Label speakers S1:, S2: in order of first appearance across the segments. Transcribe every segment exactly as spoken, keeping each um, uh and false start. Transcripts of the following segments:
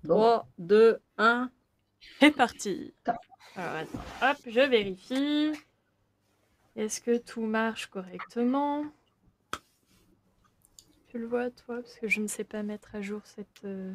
S1: Bon.
S2: trois, deux, un.
S3: C'est parti. Alors attends, hop, je vérifie. Est-ce que tout marche correctement? Tu le vois toi? Parce que je ne sais pas mettre à jour cette, euh,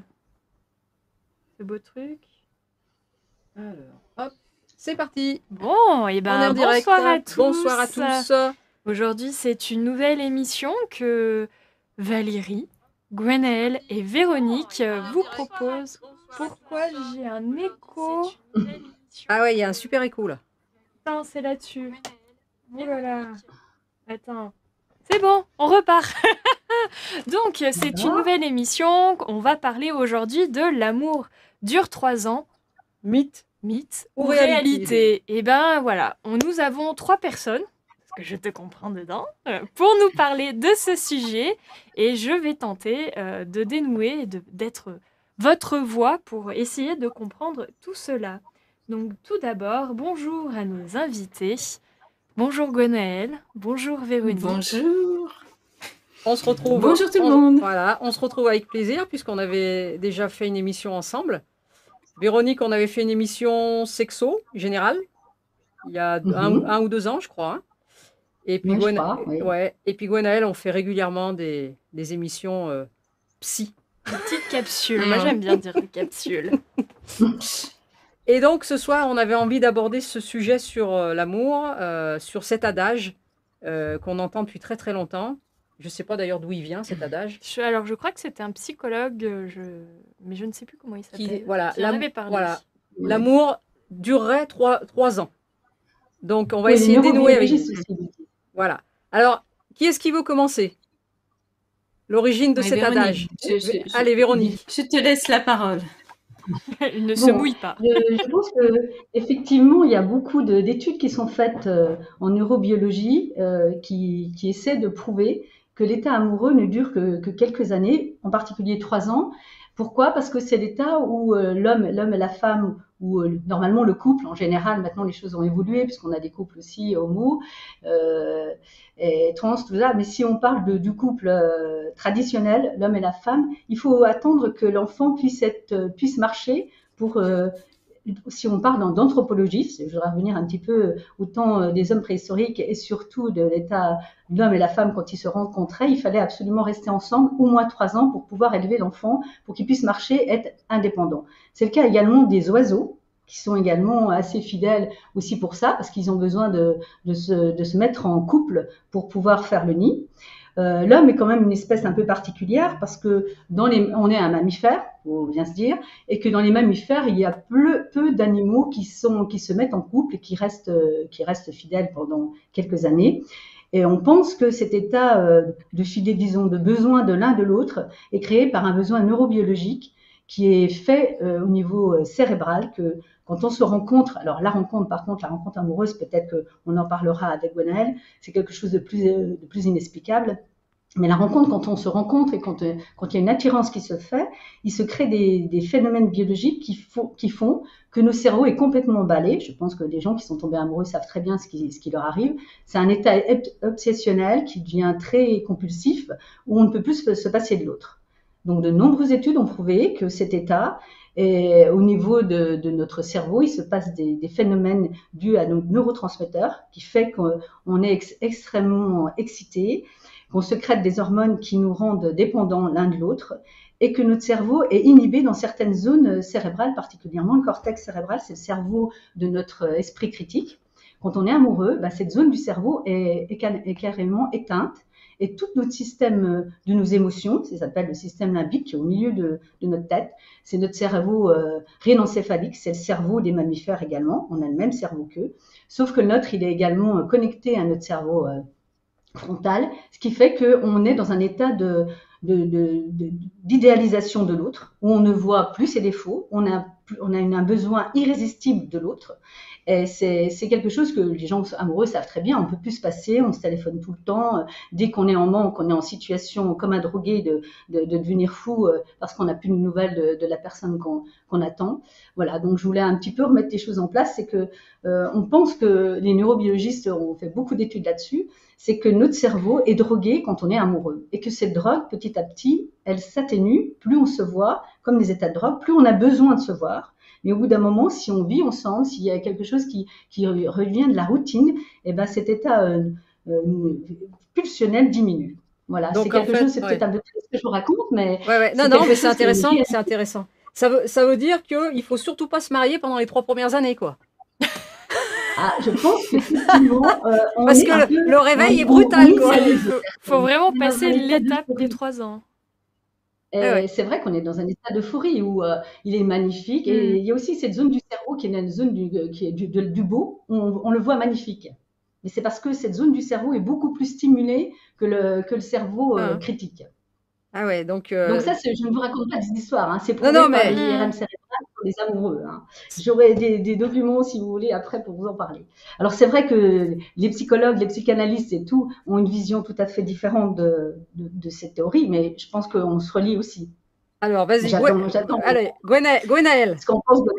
S3: ce beau truc.
S2: Alors, hop, c'est parti.
S3: Bon, et
S2: On est
S3: ben
S2: en direct.
S3: bonsoir à tous.
S2: Bonsoir à tous.
S3: Aujourd'hui, c'est une nouvelle émission que Valérie, Gwenaëlle et Véronique vous proposent. Pourquoi j'ai un écho?
S2: Ah ouais, il y a un super écho là.
S3: Attends, c'est là-dessus. Oh là là. Attends. C'est bon, on repart. Donc, c'est une nouvelle émission. On va parler aujourd'hui de l'amour dure trois ans.
S2: Mythe.
S3: Mythe
S2: ou
S3: ou
S2: réalité.
S3: réalité. Et ben voilà, on, nous avons trois personnes, parce que je te comprends dedans, euh, pour nous parler de ce sujet. Et je vais tenter euh, de dénouer, de, d'être votre voix pour essayer de comprendre tout cela. Donc tout d'abord, bonjour à nos invités. Bonjour Gwenaëlle, bonjour Véronique.
S1: Bonjour.
S2: On se retrouve.
S1: Bonjour tout le
S2: on,
S1: monde.
S2: Voilà, on se retrouve avec plaisir puisqu'on avait déjà fait une émission ensemble. Véronique, on avait fait une émission sexo générale il y a mm-hmm. un, un ou deux ans, je crois. Hein. Et puis,
S1: oui,
S2: Gwen...
S1: crois, oui.
S2: ouais. Et puis Gwenaëlle, on fait régulièrement des, des émissions euh, psy.
S3: Des petites capsules. Moi, j'aime bien dire des capsules.
S2: Et donc, ce soir, on avait envie d'aborder ce sujet sur euh, l'amour, euh, sur cet adage euh, qu'on entend depuis très très longtemps. Je ne sais pas d'ailleurs d'où il vient, cet adage.
S3: Je, alors, je crois que c'était un psychologue, je... mais je ne sais plus comment il s'appelle.
S2: Qui, voilà,
S3: qui en avait parlé.
S2: Voilà. Oui. L'amour durerait trois, trois ans. Donc, on va
S1: oui,
S2: essayer de dénouer avec vous.
S1: Aussi.
S2: Voilà. Alors, qui est-ce qui veut commencer? L'origine de
S1: oui,
S2: cet
S1: Véronique.
S2: adage.
S1: Je, je,
S2: Allez, Véronique.
S1: Je te laisse la parole.
S3: Il ne
S4: bon,
S3: se mouille pas.
S4: Je, je pense qu'effectivement, il y a beaucoup d'études qui sont faites euh, en neurobiologie euh, qui, qui essaient de prouver que l'état amoureux ne dure que, que quelques années, en particulier trois ans. Pourquoi? Parce que c'est l'état où euh, l'homme, l'homme et la femme, où euh, normalement le couple, en général, maintenant les choses ont évolué, puisqu'on a des couples aussi homo, euh, et trans, tout ça. Mais si on parle de, du couple euh, traditionnel, l'homme et la femme, il faut attendre que l'enfant puisse être, puisse marcher pour, euh, si on parle d'anthropologie, je voudrais revenir un petit peu au temps des hommes préhistoriques et surtout de l'état de l'homme et la femme quand ils se rencontraient, il fallait absolument rester ensemble au moins trois ans pour pouvoir élever l'enfant, pour qu'il puisse marcher, être indépendant. C'est le cas également des oiseaux, qui sont également assez fidèles aussi pour ça, parce qu'ils ont besoin de, de, se, de se mettre en couple pour pouvoir faire le nid. Euh, l'homme est quand même une espèce un peu particulière parce que dans les, on est un mammifère, faut bien se dire, et que dans les mammifères, il y a peu, peu d'animaux qui, sont, qui se mettent en couple et qui restent, qui restent fidèles pendant quelques années. Et on pense que cet état de filet, disons, de besoin de l'un de l'autre est créé par un besoin neurobiologique qui est fait euh, au niveau cérébral, que quand on se rencontre, alors la rencontre, par contre, la rencontre amoureuse, peut-être qu'on en parlera avec Gwenaëlle, c'est quelque chose de plus, de plus inexplicable. Mais la rencontre, quand on se rencontre et quand, quand il y a une attirance qui se fait, il se crée des, des phénomènes biologiques qui, faut, qui font que nos cerveaux est complètement emballé. Je pense que les gens qui sont tombés amoureux savent très bien ce qui, ce qui leur arrive. C'est un état obsessionnel qui devient très compulsif, où on ne peut plus se passer de l'autre. Donc, de nombreuses études ont prouvé que cet état, et au niveau de, de notre cerveau, il se passe des, des phénomènes dus à nos neurotransmetteurs qui fait qu'on est ex, extrêmement excité, qu'on sécrète des hormones qui nous rendent dépendants l'un de l'autre et que notre cerveau est inhibé dans certaines zones cérébrales, particulièrement le cortex cérébral, c'est le cerveau de notre esprit critique. Quand on est amoureux, bah, cette zone du cerveau est, est, est carrément éteinte. Et tout notre système de nos émotions, ça s'appelle le système limbique qui est au milieu de, de notre tête, c'est notre cerveau euh, rhénencéphalique, c'est le cerveau des mammifères également, on a le même cerveau qu'eux, sauf que le nôtre, il est également connecté à notre cerveau euh, frontal, ce qui fait qu'on est dans un état de, de, de, de, d'idéalisation de l'autre, où on ne voit plus ses défauts, on a, on a un besoin irrésistible de l'autre. Et c'est, c'est quelque chose que les gens amoureux savent très bien. On ne peut plus se passer, on se téléphone tout le temps. Dès qu'on est en manque, on est en situation comme un drogué de, de, de devenir fou parce qu'on n'a plus de nouvelles de, de la personne qu'on, qu'on attend. Voilà, donc je voulais un petit peu remettre les choses en place. C'est que euh, on pense que les neurobiologistes ont fait beaucoup d'études là-dessus. C'est que notre cerveau est drogué quand on est amoureux et que cette drogue, petit à petit, elle s'atténue, plus on se voit, comme les états de drogue, plus on a besoin de se voir. Mais au bout d'un moment, si on vit ensemble, s'il y a quelque chose qui, qui revient de la routine, eh ben cet état euh, euh, pulsionnel diminue. Voilà, c'est
S2: Donc en
S4: quelque
S2: fait,
S4: chose, c'est peut-être
S2: ouais.
S4: un peu triste ce que je vous raconte, mais
S2: Ouais, ouais. Non,
S4: c'est
S2: non,
S4: quelque
S2: mais c'est
S4: chose qui est
S2: intéressant,
S4: lié
S2: c'est intéressant. Ça veut, ça veut dire qu'il faut surtout pas se marier pendant les trois premières années, quoi.
S4: Ah, je pense qu'effectivement, euh, on
S2: Parce
S4: est
S2: que
S4: un
S2: le,
S4: peu,
S2: le
S4: on,
S2: réveil est
S4: on, on
S2: brutal, quoi.
S3: Il
S4: initialise
S3: faut,
S4: les
S3: faut
S4: personnes.
S3: vraiment
S4: On est dans un
S3: passer
S4: état
S3: l'étape des
S4: d'euphorie.
S3: trois ans.
S2: Ouais, ouais.
S4: Et c'est vrai qu'on est dans un état d'euphorie où euh, il est magnifique.
S3: Mm.
S4: Et il y a aussi cette zone du cerveau qui est une zone du, qui est du, du, du beau. On, on le voit magnifique. Mais c'est parce que cette zone du cerveau est beaucoup plus stimulée que le, que le cerveau euh,
S2: Ah,
S4: critique.
S2: ah ouais, donc...
S4: Donc
S2: euh,
S4: ça, c'est- je ne vous raconte pas des histoires. Hein. C'est
S2: Non, non,
S4: prouvé par les
S2: mais...
S4: I R M
S3: Mm.
S4: cérébrales pour les amoureux. Hein. J'aurai des, des documents, si vous voulez, après pour vous en parler. Alors c'est vrai que les psychologues, les psychanalystes et tout ont une vision tout à fait différente de, de, de cette théorie, mais je pense qu'on se relie aussi.
S2: Alors, vas-y, Gwen...
S4: J'attends, j'attends.
S2: Allez, Gwena- Gwenaëlle.
S4: Ce qu'on pense de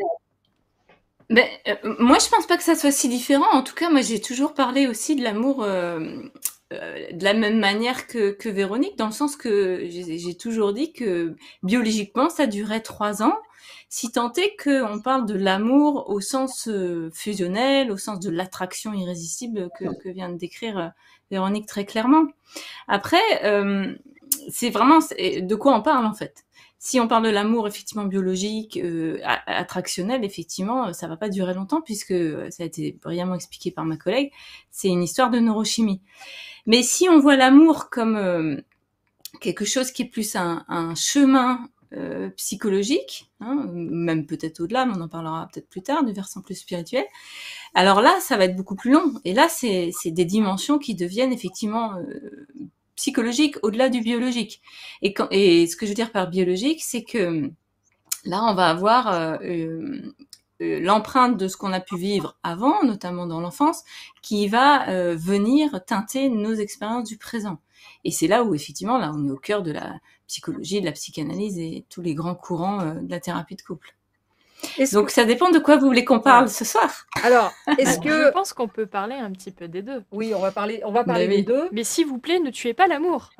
S1: Ben, euh, moi, je pense pas que ça soit si différent. En tout cas, moi, j'ai toujours parlé aussi de l'amour euh, euh, de la même manière que, que Véronique, dans le sens que j'ai j'ai toujours dit que biologiquement, ça durait trois ans, si tant est qu'on parle de l'amour au sens euh, fusionnel, au sens de l'attraction irrésistible que, que vient de décrire euh, Véronique très clairement. Après, euh, c'est vraiment c'est- de quoi on parle en fait. Si on parle de l'amour effectivement biologique, euh, a- attractionnel, effectivement, ça va pas durer longtemps puisque euh, ça a été brillamment expliqué par ma collègue. C'est une histoire de neurochimie. Mais si on voit l'amour comme euh, quelque chose qui est plus un, un chemin euh, psychologique, hein, même peut-être au-delà, mais on en parlera peut-être plus tard, du versant plus spirituel. Alors là, ça va être beaucoup plus long. Et là, c'est c'est des dimensions qui deviennent effectivement euh, psychologiques au-delà du biologique. Et, quand, et ce que je veux dire par biologique, c'est que là, on va avoir euh, euh, euh, l'empreinte de ce qu'on a pu vivre avant, notamment dans l'enfance, qui va euh, venir teinter nos expériences du présent. Et c'est là où, effectivement, là, on est au cœur de la psychologie, de la psychanalyse et tous les grands courants euh, de la thérapie de couple.
S2: Est-ce
S1: Donc,
S2: que-
S1: ça dépend de quoi vous voulez qu'on parle
S2: Ouais.
S1: ce soir.
S2: Alors, est-ce
S3: Je
S2: que...
S3: pense qu'on peut parler un petit peu des deux.
S2: Oui, on va parler, on va parler
S1: Ben oui.
S2: des deux.
S3: Mais s'il vous plaît, ne tuez pas l'amour.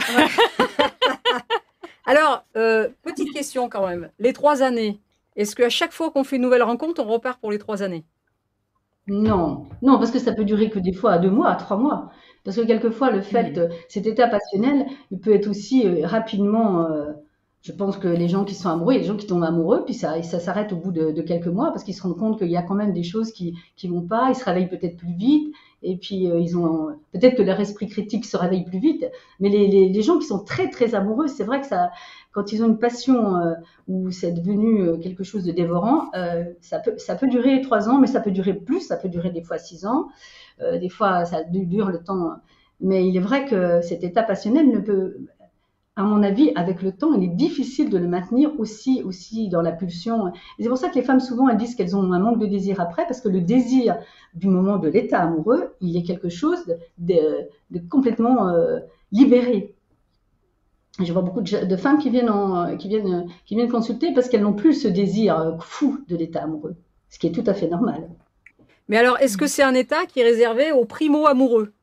S2: Alors, euh, petite question quand même. Les trois années, est-ce qu'à chaque fois qu'on fait une nouvelle rencontre, on repart pour les trois années?
S4: Non, non, parce que ça peut durer que des fois à deux mois, à trois mois. Parce que quelquefois, le fait, euh, cet état passionnel, il peut être aussi euh, rapidement. euh, je pense que les gens qui sont amoureux, il y a des gens qui tombent amoureux, puis ça, ça s'arrête au bout de, de quelques mois parce qu'ils se rendent compte qu'il y a quand même des choses qui qui vont pas. Ils se réveillent peut-être plus vite, et puis euh, ils ont peut-être que leur esprit critique se réveille plus vite. Mais les, les, les gens qui sont très très amoureux, c'est vrai que ça, quand ils ont une passion euh, où c'est devenu euh, quelque chose de dévorant, euh, ça peut ça peut durer trois ans, mais ça peut durer plus, ça peut durer des fois six ans. Euh, des fois, ça dure le temps. Mais il est vrai que cet état passionnel ne peut, à mon avis, avec le temps, il est difficile de le maintenir aussi, aussi dans la pulsion. Et c'est pour ça que les femmes, souvent, elles disent qu'elles ont un manque de désir après, parce que le désir du moment de l'état amoureux, il est quelque chose de, de, de complètement euh, libéré. Je vois beaucoup de, de femmes qui viennent, en, qui, viennent, qui viennent consulter parce qu'elles n'ont plus ce désir fou de l'état amoureux, ce qui est tout à fait normal.
S2: Mais alors, est-ce que c'est un état qui est réservé aux primo-amoureux?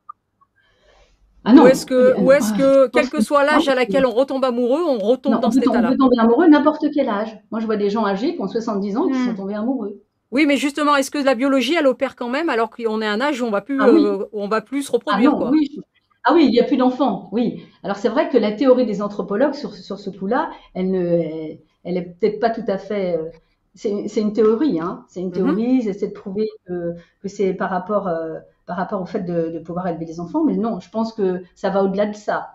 S4: Ah non.
S2: Ou est-ce que,
S4: Ah non.
S2: ou est-ce que
S4: Je
S2: quel
S4: pense
S2: que soit l'âge à
S4: non.
S2: laquelle on retombe amoureux, on retombe
S4: Non,
S2: dans
S4: on,
S2: cet
S4: peut, on
S2: état-là?
S4: peut tomber amoureux n'importe quel âge. Moi, je vois des gens âgés qui ont soixante-dix ans qui
S3: Mm.
S4: sont tombés amoureux.
S2: Oui, mais justement, est-ce que la biologie, elle opère quand même alors qu'on est à un âge où on va plus,
S4: Ah oui.
S2: euh, où on va plus se
S4: Ah
S2: reproduire,
S4: non,
S2: quoi?
S4: oui. Ah oui, il n'y a plus d'enfants, oui. Alors c'est vrai que la théorie des anthropologues sur, sur ce coup-là, elle ne, elle, elle est peut-être pas tout à fait. euh, C'est c'est une théorie, hein. C'est une
S2: Mhm.
S4: théorie. Ils essaient de prouver que, que c'est par rapport, euh, par rapport au fait de, de pouvoir élever les enfants, mais non, je pense que ça va au-delà de ça.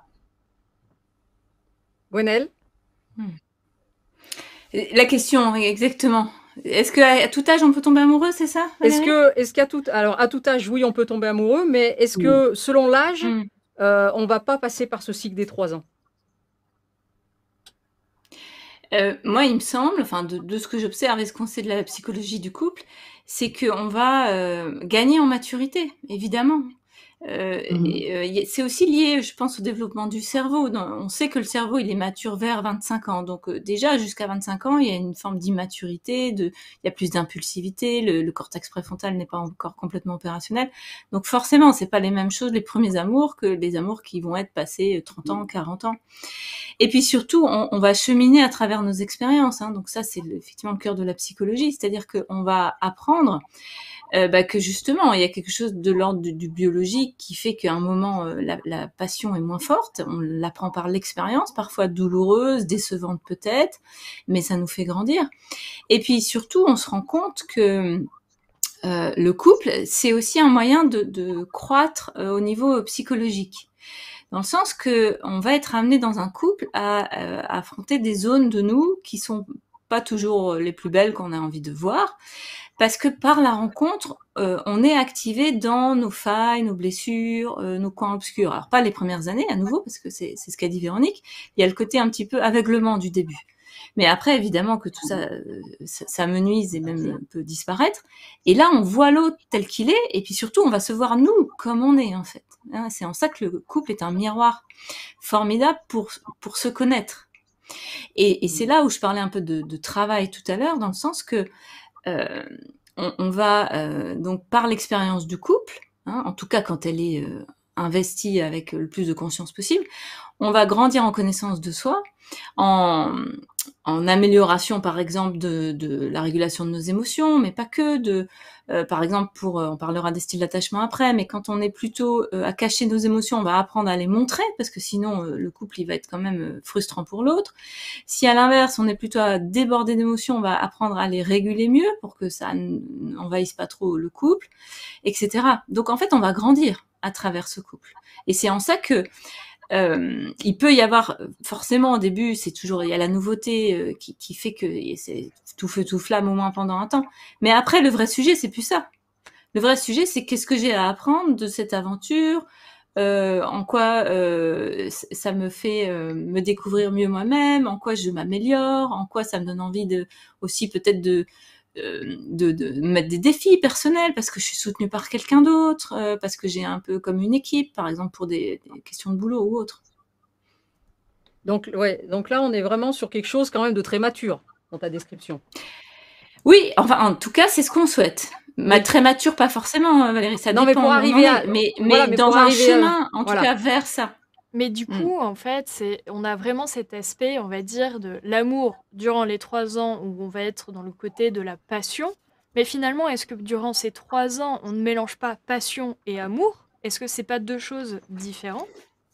S2: Gwenaëlle?
S1: La question, exactement. Est-ce qu'à tout âge, on peut tomber amoureux, c'est ça,
S2: Est-ce
S1: Valérie
S2: que, est-ce qu'à tout, alors à tout âge, oui, on peut tomber amoureux, mais est-ce que selon l'âge,
S1: Mm.
S2: euh, on va pas passer par ce cycle des trois ans?
S1: Euh, moi, il me semble, enfin, de, de ce que j'observe et ce qu'on sait de la psychologie du couple, c'est qu'on va euh, gagner en maturité, évidemment. Euh,
S4: Mhm.
S1: et, euh, y a- c'est aussi lié, je pense, au développement du cerveau. Dans- on sait que le cerveau, il est mature vers vingt-cinq ans. Donc euh, déjà, jusqu'à vingt-cinq ans, il y a une forme d'immaturité, de, il y a plus d'impulsivité, le, le cortex préfrontal n'est pas encore complètement opérationnel. Donc forcément, c'est pas les mêmes choses, les premiers amours, que les amours qui vont être passés trente ans, quarante ans. Et puis surtout, on, on va cheminer à travers nos expériences. Hein. Donc ça, c'est le- effectivement le cœur de la psychologie, c'est-à-dire qu'on va apprendre euh, bah, que justement, il y a quelque chose de l'ordre du, du biologique qui fait qu'à un moment, euh, la, la passion est moins forte. On l'apprend par l'expérience, parfois douloureuse, décevante peut-être, mais ça nous fait grandir. Et puis surtout, on se rend compte que euh, le couple, c'est aussi un moyen de, de croître euh, au niveau psychologique. Dans le sens que on va être amené dans un couple à, euh, à affronter des zones de nous qui sont pas toujours les plus belles qu'on a envie de voir, parce que par la rencontre, euh, on est activé dans nos failles, nos blessures, euh, nos coins obscurs. Alors pas les premières années à nouveau, parce que c'est c'est ce qu'a dit Véronique. Il y a le côté un petit peu aveuglement du début. Mais après, évidemment que tout ça, euh, ça, ça menuise et même peut disparaître. Et là, on voit l'autre tel qu'il est, et puis surtout, on va se voir nous comme on est en fait. Hein, c'est en ça que le couple est un miroir formidable pour pour se connaître. Et, et c'est là où je parlais un peu de, de travail tout à l'heure, dans le sens que euh, on, on va euh, donc par l'expérience du couple, hein, en tout cas quand elle est euh, investie avec le plus de conscience possible, on va grandir en connaissance de soi, en, en amélioration par exemple de, de la régulation de nos émotions, mais pas que, de, euh, par exemple pour, euh, on parlera des styles d'attachement après, mais quand on est plutôt euh, à cacher nos émotions, on va apprendre à les montrer, parce que sinon euh, le couple il va être quand même euh, frustrant pour l'autre. Si à l'inverse on est plutôt à déborder d'émotions, on va apprendre à les réguler mieux pour que ça n'envahisse pas trop le couple, et cetera. Donc en fait on va grandir à travers ce couple. Et c'est en ça que euh, il peut y avoir, forcément au début, c'est toujours, il y a la nouveauté euh, qui, qui fait que c'est tout feu tout flamme au moins pendant un temps. Mais après, le vrai sujet, c'est plus ça. Le vrai sujet, c'est qu'est-ce que j'ai à apprendre de cette aventure, euh, en quoi euh, ça me fait euh, me découvrir mieux moi-même, en quoi je m'améliore, en quoi ça me donne envie de aussi peut-être de De, de mettre des défis personnels parce que je suis soutenue par quelqu'un d'autre, euh, parce que j'ai un peu comme une équipe, par exemple pour des, des questions de boulot ou autre.
S2: Donc, ouais, donc là, on est vraiment sur quelque chose quand même de très mature dans ta description.
S1: Oui, enfin, en tout cas, c'est ce qu'on souhaite. Ma,
S2: Oui.
S1: très mature, pas forcément, Valérie, ça
S2: Non,
S1: dépend
S2: mais pour
S1: où
S2: arriver
S1: on en
S2: à,
S1: est, mais, mais
S2: voilà, mais
S1: dans
S2: pour
S1: un
S2: arriver à-
S1: chemin, en
S2: voilà.
S1: tout cas, vers ça.
S3: Mais du coup, en fait, c'est, on a vraiment cet aspect, on va dire, de l'amour durant les trois ans où on va être dans le côté de la passion. Mais finalement, est-ce que durant ces trois ans, on ne mélange pas passion et amour? Est-ce que c'est pas deux choses différentes?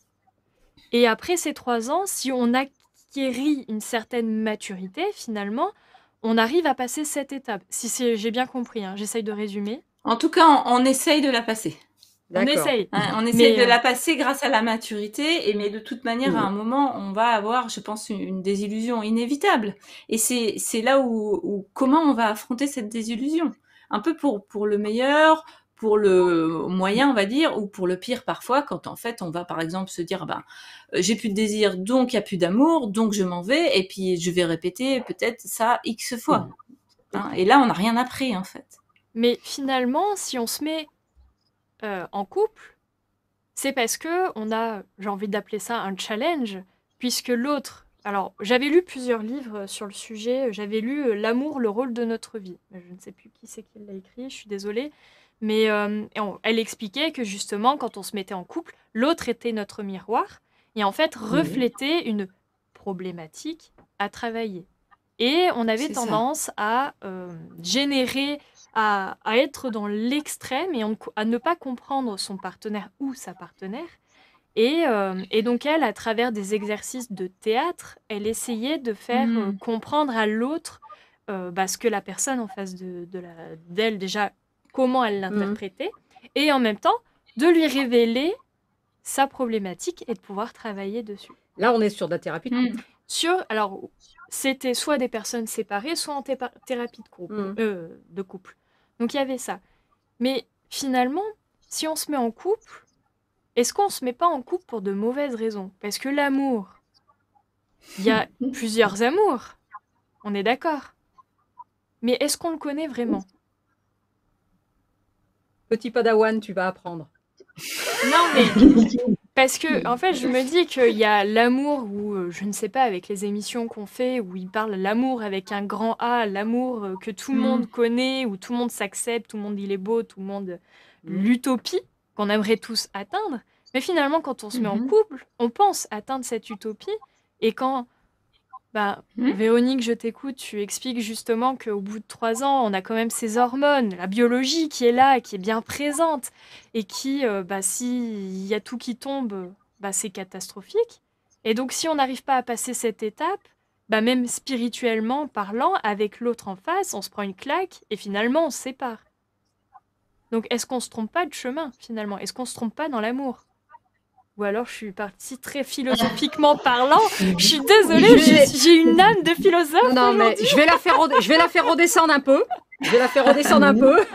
S3: Et après ces trois ans, si on acquérit une certaine maturité, finalement, on arrive à passer cette étape. Si c'est, j'ai bien compris, hein, j'essaye de résumer.
S1: En tout cas, on, on essaye de la passer.
S3: On
S2: D'accord.
S3: essaye.
S1: Hein, on essaye
S3: Mais,
S1: de
S3: euh,
S1: la passer grâce à la maturité, et mais de toute manière, à un moment, on va avoir, je pense, une, une désillusion inévitable. Et c'est c'est là où, où comment on va affronter cette désillusion, un peu pour pour le meilleur, pour le moyen, on va dire, ou pour le pire parfois, quand en fait on va par exemple se dire, ben euh, j'ai plus de désir, donc il y a plus d'amour, donc je m'en vais, et puis je vais répéter peut-être ça x fois. Hein, et là, on n'a rien appris en fait.
S3: mais finalement, si on se met euh, en couple, c'est parce que on a, j'ai envie d'appeler ça un challenge, puisque l'autre. Alors, j'avais lu plusieurs livres sur le sujet. J'avais lu euh, L'amour, le rôle de notre vie. Je ne sais plus qui c'est qui l'a écrit, je suis désolée. Mais euh, on- elle expliquait que justement, quand on se mettait en couple, l'autre était notre miroir et en fait reflétait une problématique à travailler. Et on avait
S1: C'est ça.
S3: tendance à euh, générer, à, à être dans l'extrême et on- à ne pas comprendre son partenaire ou sa partenaire. Et, euh, et donc elle, à travers des exercices de théâtre, elle essayait de faire euh,
S1: Mm.
S3: comprendre à l'autre euh, bah, ce que la personne en face de, de la- d'elle, déjà, comment elle l'interprétait, et en même temps, de lui révéler sa problématique et de pouvoir travailler dessus.
S2: Là, on est sur de la thérapie de couple.
S1: Mm.
S3: Sur, alors, c'était soit des personnes séparées, soit en thépa- thérapie de couple,
S2: Mhm.
S3: euh, de couple. Donc il y avait ça. Mais finalement, si on se met en couple, est-ce qu'on se met pas en couple pour de mauvaises raisons? Parce que l'amour, il y a plusieurs amours, on est d'accord. Mais est-ce qu'on le connaît vraiment?
S2: Petit padawan, tu vas apprendre.
S3: Non, mais parce que, en fait, je me dis qu'il y a l'amour où, euh, je ne sais pas, avec les émissions qu'on fait, où ils parlent l'amour avec un grand A, l'amour euh, que tout le
S2: Mm.
S3: monde connaît, où tout le monde s'accepte, tout le monde il est beau, tout le monde...
S2: Mm.
S3: L'utopie qu'on aimerait tous atteindre. Mais finalement, quand on se met en
S1: Mhm.
S3: couple, on pense atteindre cette utopie. Et quand, bah,
S1: Mhm.
S3: Véronique, je t'écoute, tu expliques justement qu'au bout de trois ans, on a quand même ces hormones, la biologie qui est là, qui est bien présente, et qui, euh, bah, s'il y a tout qui tombe, bah, c'est catastrophique. Et donc, si on n'arrive pas à passer cette étape, bah, même spirituellement parlant, avec l'autre en face, on se prend une claque, et finalement, on se sépare. Donc, est-ce qu'on se trompe pas de chemin, finalement? Est-ce qu'on se trompe pas dans l'amour? Ou alors, je suis partie très philosophiquement parlant. Je suis désolée,
S2: Je vais-
S3: j'ai j'ai une âme de philosophe.
S2: Non, non, mais je vais la faire, rede- je vais la faire redescendre un peu. Je vais la faire redescendre un peu.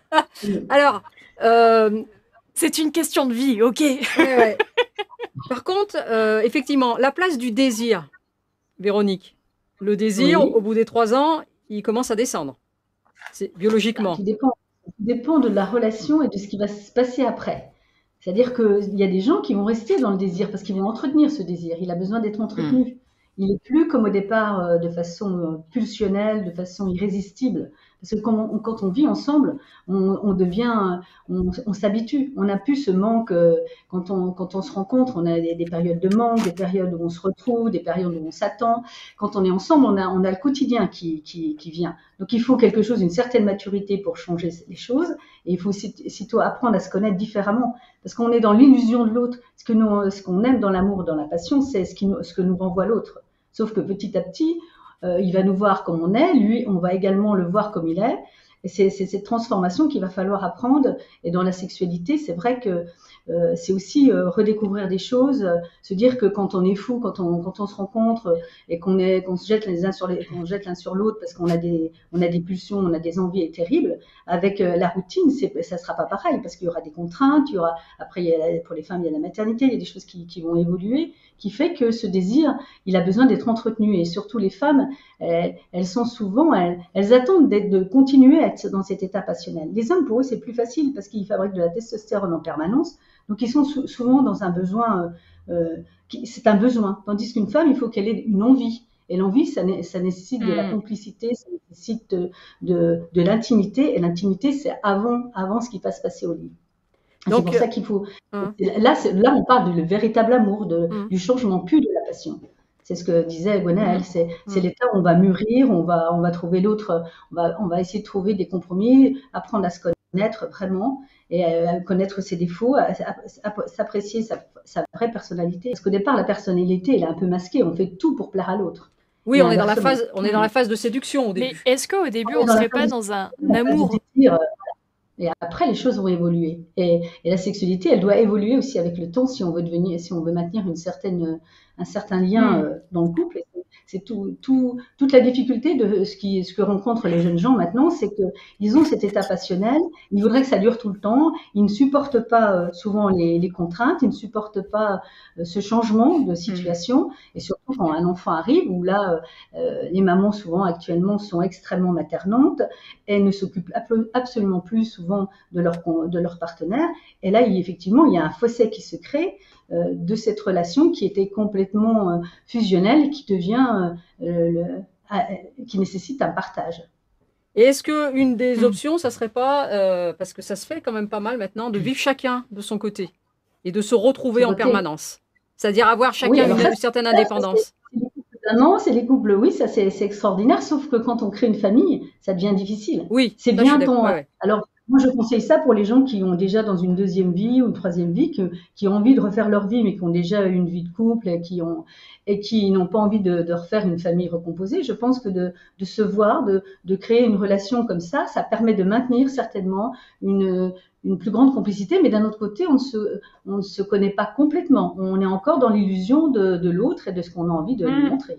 S2: Alors, euh,
S3: C'est une question de vie, ok.
S2: ouais, ouais. Par contre, euh, effectivement, la place du désir, Véronique. Le désir,
S4: Oui.
S2: au bout des trois ans, il commence à descendre. C'est biologiquement.
S4: Tout dépend, tout dépend de la relation et de ce qui va se passer après. C'est-à-dire qu'il y a des gens qui vont rester dans le désir parce qu'ils vont entretenir ce désir. Il a besoin d'être entretenu. Il n'est plus comme au départ euh, de façon euh, pulsionnelle, de façon irrésistible. Parce que quand on, quand on vit ensemble, on, on devient, on, on s'habitue. On n'a plus ce manque. euh, Quand on, quand on se rencontre, on a des, des périodes de manque, des périodes où on se retrouve, des périodes où on s'attend. Quand on est ensemble, on a, on a le quotidien qui, qui, qui vient. Donc il faut quelque chose, une certaine maturité pour changer les choses. Et il faut sitôt apprendre à se connaître différemment. Parce qu'on est dans l'illusion de l'autre. Ce que nous, ce qu'on aime dans l'amour, dans la passion, c'est ce, qui nous, ce que nous renvoie l'autre. Sauf que petit à petit, euh, il va nous voir comme on est, lui, on va également le voir comme il est. Et c'est, c'est cette transformation qu'il va falloir apprendre. Et dans la sexualité, c'est vrai que euh, c'est aussi euh, redécouvrir des choses, euh, se dire que quand on est fou, quand on, quand on se rencontre euh, et qu'on, est, qu'on se jette les uns sur les, qu'on jette l'un sur l'autre parce qu'on a des, on a des pulsions, on a des envies terribles, avec euh, la routine, c'est, ça sera pas pareil parce qu'il y aura des contraintes, il y aura, après il y a, pour les femmes, il y a la maternité, il y a des choses qui, qui vont évoluer, qui fait que ce désir, il a besoin d'être entretenu. Et surtout les femmes, elles, elles sont souvent, elles, elles attendent d'être, de continuer à être dans cet état passionnel. Les hommes, pour eux, c'est plus facile parce qu'ils fabriquent de la testostérone en permanence. Donc, ils sont sou- souvent dans un besoin, euh, qui, c'est un besoin. Tandis qu'une femme, il faut qu'elle ait une envie. Et l'envie, ça, né- ça nécessite de la
S3: Mm.
S4: complicité, ça nécessite de, de, de l'intimité. Et l'intimité, c'est avant, avant ce qui va se passer au lit. Et
S2: Donc,
S4: c'est pour ça qu'il faut.
S2: hein.
S4: Là, c'est- là, on parle du véritable amour, de,
S2: Mm.
S4: du changement plus de la passion. C'est ce que disait Gwenaëlle.
S2: Mm.
S4: C'est, c'est
S2: Mm.
S4: l'état où on va mûrir, on va, on va trouver l'autre, on va, on va essayer de trouver des compromis, apprendre à se connaître vraiment et à connaître ses défauts, à, à- à s'apprécier sa, sa vraie personnalité. Parce qu'au départ, la personnalité, elle est un peu masquée. On fait tout pour plaire à l'autre.
S2: Oui,
S4: Et
S2: on est dans la
S4: inversement.
S2: phase, on est dans la phase de séduction au
S3: Mais
S2: début.
S3: est-ce qu'au début,
S4: On est
S3: on
S4: dans la
S3: serait pas
S4: phase-
S3: dans un
S4: La phase
S3: amour
S4: du désir, euh, et après, les choses vont évoluer. Et, et la sexualité, elle doit évoluer aussi avec le temps si on veut devenir, si on veut maintenir une certaine, un certain lien
S3: Mm.
S4: euh, dans le couple. Et c'est c'est tout, tout, toute la difficulté de ce, qui, ce que rencontrent les jeunes gens maintenant, c'est qu'ils ont cet état passionnel, ils voudraient que ça dure tout le temps, ils ne supportent pas euh, souvent les, les contraintes, ils ne supportent pas euh, ce changement de situation. Et surtout quand un enfant arrive, où là, euh, les mamans souvent actuellement sont extrêmement maternantes, elles ne s'occupent ap- absolument plus souvent de leur, con- de leur partenaire. Et là, il, effectivement, il y a un fossé qui se crée euh, de cette relation qui était complètement euh, fusionnelle et qui devient, euh, le, euh, qui nécessite un partage.
S2: Et est-ce qu'une des
S3: Mm.
S2: options, ça serait pas, euh, parce que ça se fait quand même pas mal maintenant, de vivre chacun de son côté et de se retrouver
S4: Se
S2: en
S4: voter.
S2: permanence? C'est-à-dire avoir chacun
S4: Oui, alors
S2: une,
S4: ça,
S2: une certaine
S4: ça, ça,
S2: indépendance.
S4: C'est les couples d'amants, c'est les couples, oui, ça c'est c'est extraordinaire, sauf que quand on crée une famille, ça devient difficile.
S2: Oui,
S4: C'est
S2: ça, je
S4: bien
S2: suis d'accord.
S4: ton.
S2: Ouais, ouais.
S4: Alors, moi, je conseille ça pour les gens qui ont déjà dans une deuxième vie ou une troisième vie, que, qui ont envie de refaire leur vie, mais qui ont déjà une vie de couple et qui ont et qui n'ont pas envie de, de refaire une famille recomposée. Je pense que de, de se voir, de, de créer une relation comme ça, ça permet de maintenir certainement une, une plus grande complicité, mais d'un autre côté, on ne se, on ne se connaît pas complètement. On est encore dans l'illusion de, de l'autre et de ce qu'on a envie de lui
S3: Mm.
S4: montrer.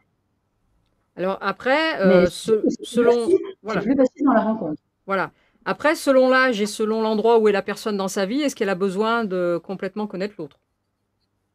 S2: Alors après,
S4: Mais
S2: euh,
S4: c'est
S2: se-
S4: c'est plus
S2: selon,
S4: facile,
S2: voilà,
S4: c'est plus facile dans la rencontre.
S2: voilà. Après, selon l'âge et selon l'endroit où est la personne dans sa vie, est-ce qu'elle a besoin de complètement connaître l'autre?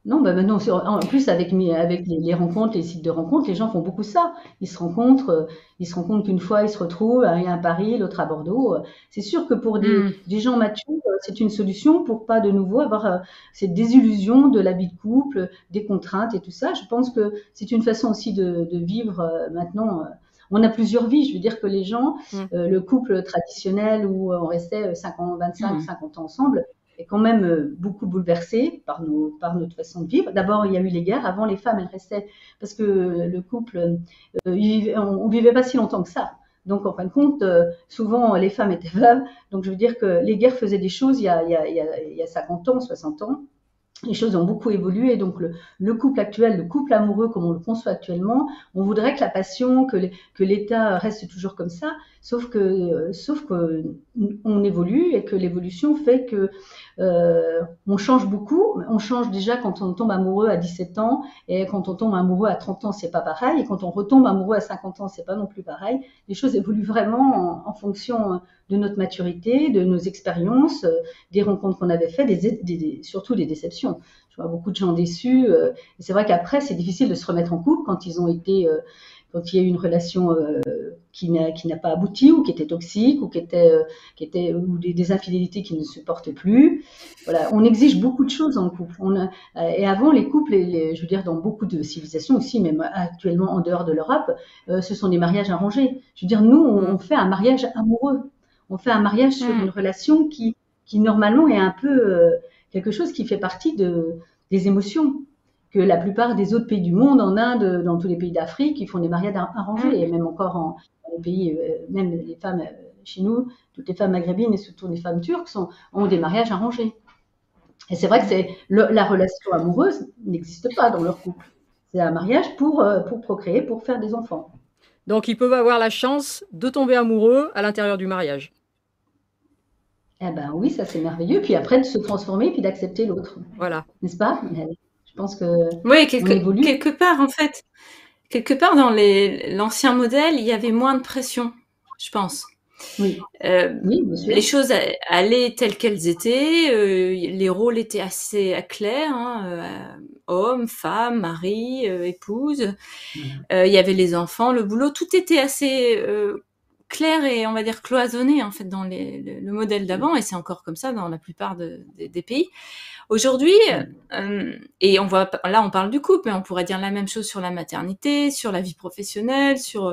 S4: Non, bah maintenant, sur- en plus, avec, mes- avec les, les rencontres, les sites de rencontres, les gens font beaucoup ça. Ils se rencontrent, euh, ils se rencontrent qu'une fois, ils se retrouvent, un à Paris, l'autre à Bordeaux. Euh, C'est sûr que pour des,
S1: Hmm.
S4: des gens matures, euh, c'est une solution pour pas de nouveau avoir euh, cette désillusion de la vie de couple, des contraintes et tout ça. Je pense que c'est une façon aussi de, de vivre euh, maintenant. euh, On a plusieurs vies. Je veux dire que les gens,
S2: Mm.
S4: euh, le couple traditionnel où euh, on restait euh, cinquante, vingt-cinq,
S1: Hmm.
S4: cinquante ans ensemble, est quand même euh, beaucoup bouleversé par, nos, par notre façon de vivre. D'abord, il y a eu les guerres. Avant, les femmes, elles restaient parce que le couple, euh, il vivait- on, on vivait pas si longtemps que ça. Donc, en fin de compte, euh, souvent, les femmes étaient veuves. Donc, je veux dire que les guerres faisaient des choses il y a, il y a, il y a, il y a cinquante ans, soixante ans. Les choses ont beaucoup évolué, donc le, le couple actuel, le couple amoureux comme on le conçoit actuellement, on voudrait que la passion, que, les- que l'état reste toujours comme ça, sauf que, euh, sauf que on évolue et que l'évolution fait que euh, on change beaucoup. On change déjà quand on tombe amoureux à dix-sept ans, et quand on tombe amoureux à trente ans, c'est pas pareil, et quand on retombe amoureux à cinquante ans, c'est pas non plus pareil. Les choses évoluent vraiment en, en fonction de notre maturité, de nos expériences, euh, des rencontres qu'on avait faites, des, des, des, surtout des déceptions. Je vois beaucoup de gens déçus. Euh, et c'est vrai qu'après, c'est difficile de se remettre en couple quand ils ont été, euh, quand il y a eu une relation euh, qui n'a qui n'a pas abouti ou qui était toxique ou qui était, euh, qui était ou des, des infidélités qui ne supportent plus. Voilà, on exige beaucoup de choses dans le couple. On a, euh, et avant, les couples, les, les, je veux dire, dans beaucoup de civilisations aussi, même actuellement en dehors de l'Europe, euh, ce sont des mariages arrangés. Je veux dire, nous, on, on fait un mariage amoureux. On fait un mariage sur
S1: Hmm.
S4: une relation qui, qui normalement est un peu euh, quelque chose qui fait partie de, des émotions que la plupart des autres pays du monde, en Inde, dans tous les pays d'Afrique, ils font des mariages arrangés,
S1: Hmm.
S4: et même encore en, dans les pays, euh, même les femmes euh, chez nous, toutes les femmes maghrébines et surtout les femmes turques sont, ont des mariages arrangés. Et c'est vrai que c'est le, la relation amoureuse n'existe pas dans leur couple. C'est un mariage pour, euh, pour procréer, pour faire des enfants.
S2: Donc, ils peuvent avoir la chance de tomber amoureux à l'intérieur du mariage.
S4: Eh ben oui, ça c'est merveilleux. Puis après de se transformer, puis d'accepter l'autre,
S2: Voilà.
S4: n'est-ce pas? Je pense que
S1: Oui,
S4: on
S1: quelque,
S4: évolue.
S1: quelque part, en fait, quelque part dans les, l'ancien modèle, il y avait moins de pression, je pense.
S4: Oui,
S1: Euh,
S4: oui, bien sûr.
S1: les choses a- allaient telles qu'elles étaient, euh, les rôles étaient assez clairs, hein, euh, homme, femme, mari, euh, épouse. Euh, Il y avait les enfants, le boulot, tout était assez euh, clair et on va dire cloisonné en fait dans les, le, le modèle d'avant, et c'est encore comme ça dans la plupart de, de, des pays. Aujourd'hui, euh, et on voit, là on parle du couple, mais on pourrait dire la même chose sur la maternité, sur la vie professionnelle, sur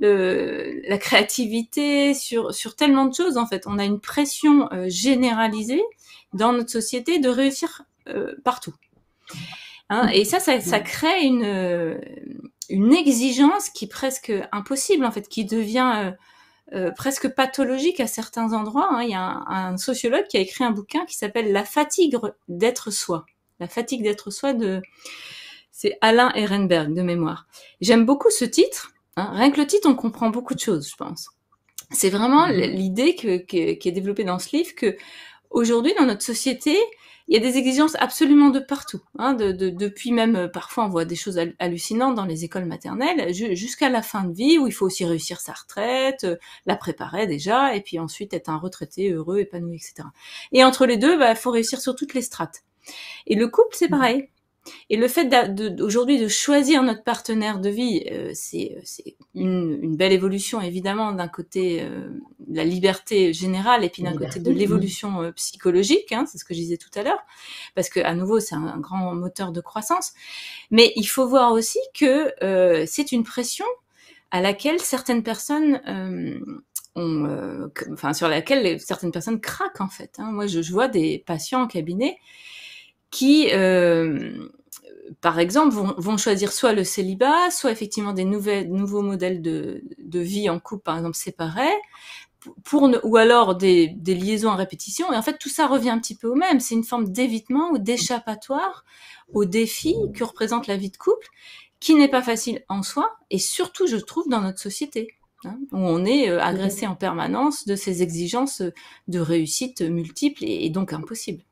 S1: le, la créativité, sur, sur tellement de choses en fait. On a une pression euh, généralisée dans notre société de réussir euh, partout. Hein, et ça, ça, ça crée une, une exigence qui est presque impossible en fait, qui devient euh, euh, presque pathologique à certains endroits. Hein. Il y a un, un sociologue qui a écrit un bouquin qui s'appelle La fatigue d'être soi. La fatigue d'être soi de, c'est Alain Ehrenberg de mémoire. J'aime beaucoup ce titre. Hein. Rien que le titre, on comprend beaucoup de choses, je pense. C'est vraiment l'idée que, que, qui est développée dans ce livre que aujourd'hui, dans notre société, il y a des exigences absolument de partout. Hein, de, de, depuis même, euh, parfois, on voit des choses hallucinantes dans les écoles maternelles, jusqu'à la fin de vie, où il faut aussi réussir sa retraite, euh, la préparer déjà, et puis ensuite être un retraité heureux, épanoui, et cetera. Et entre les deux, bah, il faut réussir sur toutes les strates. Et le couple, c'est pareil. Et le fait d'aujourd'hui de choisir notre partenaire de vie, euh, c'est une, une belle évolution évidemment d'un côté euh, de la liberté générale et puis d'un côté de l'évolution euh, psychologique, hein, c'est ce que je disais tout à l'heure, parce que à nouveau c'est un, un grand moteur de croissance. Mais il faut voir aussi que euh, c'est une pression à laquelle certaines personnes euh, ont, euh, enfin sur laquelle certaines personnes craquent en fait. Hein. Moi je, je vois des patients en cabinet qui, euh, par exemple, vont, vont choisir soit le célibat, soit effectivement des nouvelles, nouveaux modèles de, de vie en couple, par exemple séparés, pour ne, ou alors des, des liaisons à répétition. Et en fait, tout ça revient un petit peu au même. C'est une forme d'évitement ou d'échappatoire aux défis que représente la vie de couple, qui n'est pas facile en soi, et surtout, je trouve, dans notre société. Hein, où on est euh, agressé en permanence de ces exigences de réussite multiples et, et donc impossibles.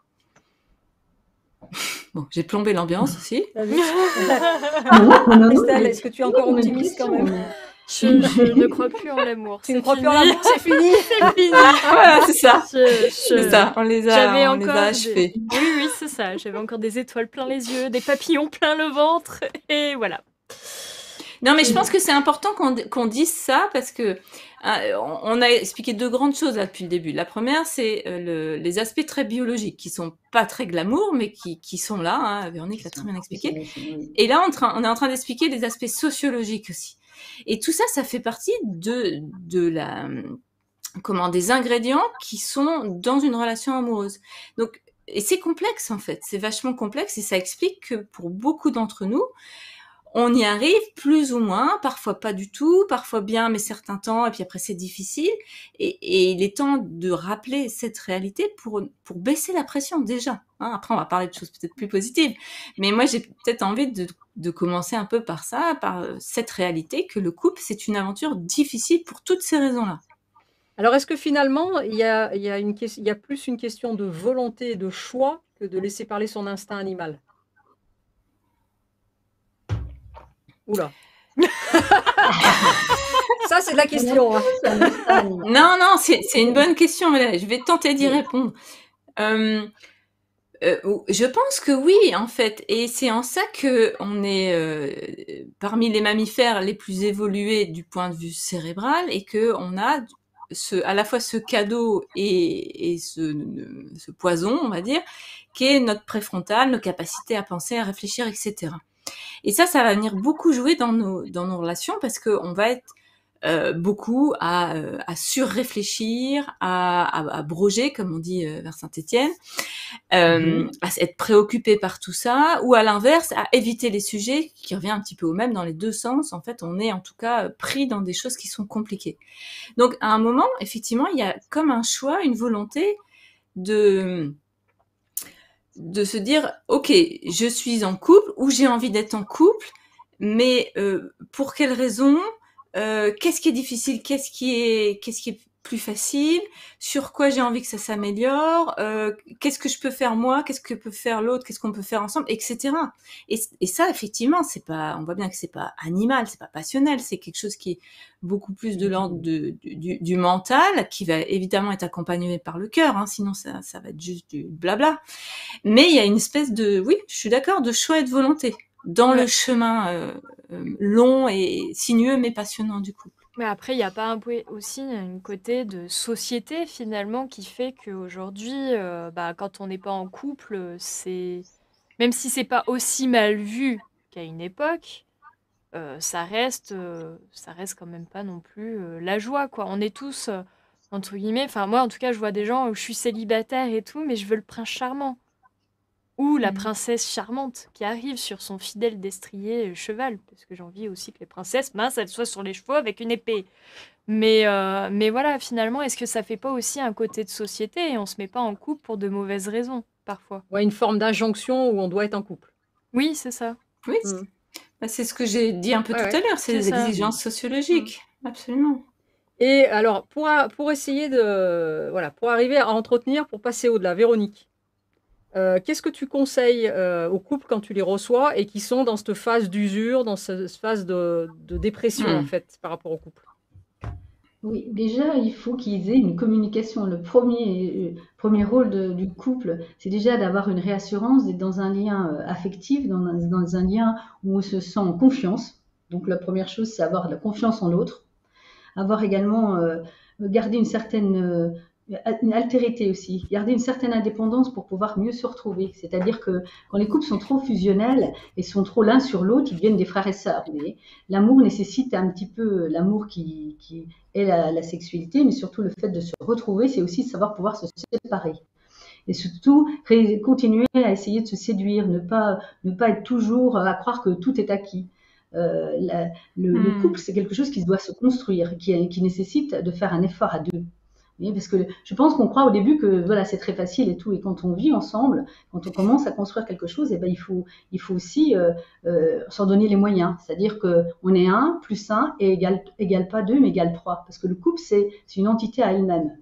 S1: Bon, j'ai plombé l'ambiance aussi.
S2: Estelle, est-ce que tu es encore optimiste quand même?
S3: Je, je ne crois plus en l'amour.
S2: Tu ne
S3: C'est
S2: crois plus en
S3: fini.
S2: l'amour, c'est fini.
S3: C'est fini.
S1: Voilà, c'est ça.
S3: Je-
S1: C'est
S3: je-
S1: ça. On les a,
S3: J'avais
S1: on les a
S3: encore
S1: achevés.
S3: des... Oui, oui, c'est ça. J'avais encore des étoiles plein les yeux, des papillons plein le ventre. Et voilà.
S1: Non, mais je pense que c'est important qu'on qu'on dise ça parce que euh, on a expliqué deux grandes choses là depuis le début. La première, c'est euh, le, les aspects très biologiques qui sont pas très glamour, mais qui, qui sont là. Hein, Véronique l'a très bien expliqué. Et là, on, tra- on est en train d'expliquer les aspects sociologiques aussi. Et tout ça, ça fait partie de, de la, comment, des ingrédients qui sont dans une relation amoureuse. Donc, et c'est complexe en fait. C'est vachement complexe et ça explique que pour beaucoup d'entre nous, on y arrive plus ou moins, parfois pas du tout, parfois bien, mais certains temps, et puis après c'est difficile. Et, et il est temps de rappeler cette réalité pour, pour baisser la pression déjà. Hein, après, on va parler de choses peut-être plus positives. Mais moi, j'ai peut-être envie de, de commencer un peu par ça, par cette réalité que le couple, c'est une aventure difficile pour toutes ces raisons-là.
S2: Alors, est-ce que finalement, il y a, il y a une ques- il y a plus une question de volonté et de choix que de laisser parler son instinct animal? Oula. Ça, c'est de la question. hein.
S1: Non, non, c'est c'est une bonne question. Là. Je vais tenter d'y répondre. Euh, euh, je pense que oui, en fait, et c'est en ça que on est euh, parmi les mammifères les plus évolués du point de vue cérébral et que on a ce, à la fois ce cadeau et, et ce, ce poison, on va dire, qui est notre préfrontal, nos capacités à penser, à réfléchir, et cetera. Et ça, ça va venir beaucoup jouer dans nos dans nos relations parce que on va être euh, beaucoup à, euh, à surréfléchir, à, à, à broger, comme on dit euh, vers Saint-Étienne, euh, mm-hmm. à être préoccupé par tout ça, ou à l'inverse, à éviter les sujets, qui revient un petit peu au même dans les deux sens. En fait, on est en tout cas pris dans des choses qui sont compliquées. Donc, à un moment, effectivement, il y a comme un choix, une volonté de de se dire, ok, je suis en couple ou j'ai envie d'être en couple, mais euh, pour quelles raisons, euh, qu'est-ce qui est difficile, qu'est-ce qui est, qu'est-ce qui est plus facile, sur quoi j'ai envie que ça s'améliore, euh, qu'est-ce que je peux faire moi, qu'est-ce que peut faire l'autre, qu'est-ce qu'on peut faire ensemble, et cetera. Et, et ça, effectivement, c'est pas, on voit bien que c'est pas animal, c'est pas passionnel, c'est quelque chose qui est beaucoup plus de l'ordre de, du, du mental, qui va évidemment être accompagné par le cœur, hein, sinon ça, ça va être juste du blabla. Mais il y a une espèce de, oui, je suis d'accord, de choix et de volonté dans ouais. le chemin euh, euh, long et sinueux mais passionnant du couple.
S3: Mais après, il n'y a pas un, aussi un côté de société finalement qui fait qu'aujourd'hui, euh, bah, quand on n'est pas en couple, c'est même si c'est pas aussi mal vu qu'à une époque, euh, ça reste, euh, ça reste quand même pas non plus euh, la joie, quoi. On est tous euh, entre guillemets, enfin moi en tout cas, je vois des gens où je suis célibataire et tout, mais je veux le prince charmant. Ou la princesse charmante qui arrive sur son fidèle destrier cheval, parce que j'ai envie aussi que les princesses minces, elles soient sur les chevaux avec une épée. Mais, euh, mais voilà, finalement, est-ce que ça fait pas aussi un côté de société et on se met pas en couple pour de mauvaises raisons, parfois?
S2: Ouais, une forme d'injonction où on doit être en couple.
S3: Oui, c'est ça.
S1: Oui, mmh. bah, c'est ce que j'ai dit un peu ouais, tout ouais. à l'heure, c'est les ça. exigences sociologiques, mmh. absolument.
S2: Et alors, pour, pour essayer de... Voilà, pour arriver à entretenir, pour passer au-delà, Véronique, Euh, qu'est-ce que tu conseilles euh, aux couples quand tu les reçois et qui sont dans cette phase d'usure, dans cette phase de, de dépression, mmh. en fait, par rapport au couple?
S4: Oui, déjà, il faut qu'ils aient une communication. Le premier, euh, premier rôle de, du couple, c'est déjà d'avoir une réassurance, d'être dans un lien euh, affectif, dans un, dans un lien où on se sent en confiance. Donc, la première chose, c'est avoir de la confiance en l'autre. Avoir également, euh, garder une certaine... Euh, une altérité aussi, garder une certaine indépendance pour pouvoir mieux se retrouver. C'est-à-dire que quand les couples sont trop fusionnels et sont trop l'un sur l'autre, ils deviennent des frères et sœurs. Mais l'amour nécessite un petit peu l'amour qui, qui est la, la sexualité, mais surtout le fait de se retrouver, c'est aussi savoir pouvoir se séparer. Et surtout, continuer à essayer de se séduire, ne pas, ne pas être toujours à croire que tout est acquis. Euh, la, le, mmh. le couple, c'est quelque chose qui doit se construire, qui, qui nécessite de faire un effort à deux. Parce que je pense qu'on croit au début que voilà, c'est très facile et tout. Et quand on vit ensemble, quand on commence à construire quelque chose, eh ben, il faut, il faut aussi euh, euh, s'en donner les moyens. C'est-à-dire qu'on est un plus un et égale, égale pas deux, mais égale trois. Parce que le couple, c'est, c'est une entité à elle-même.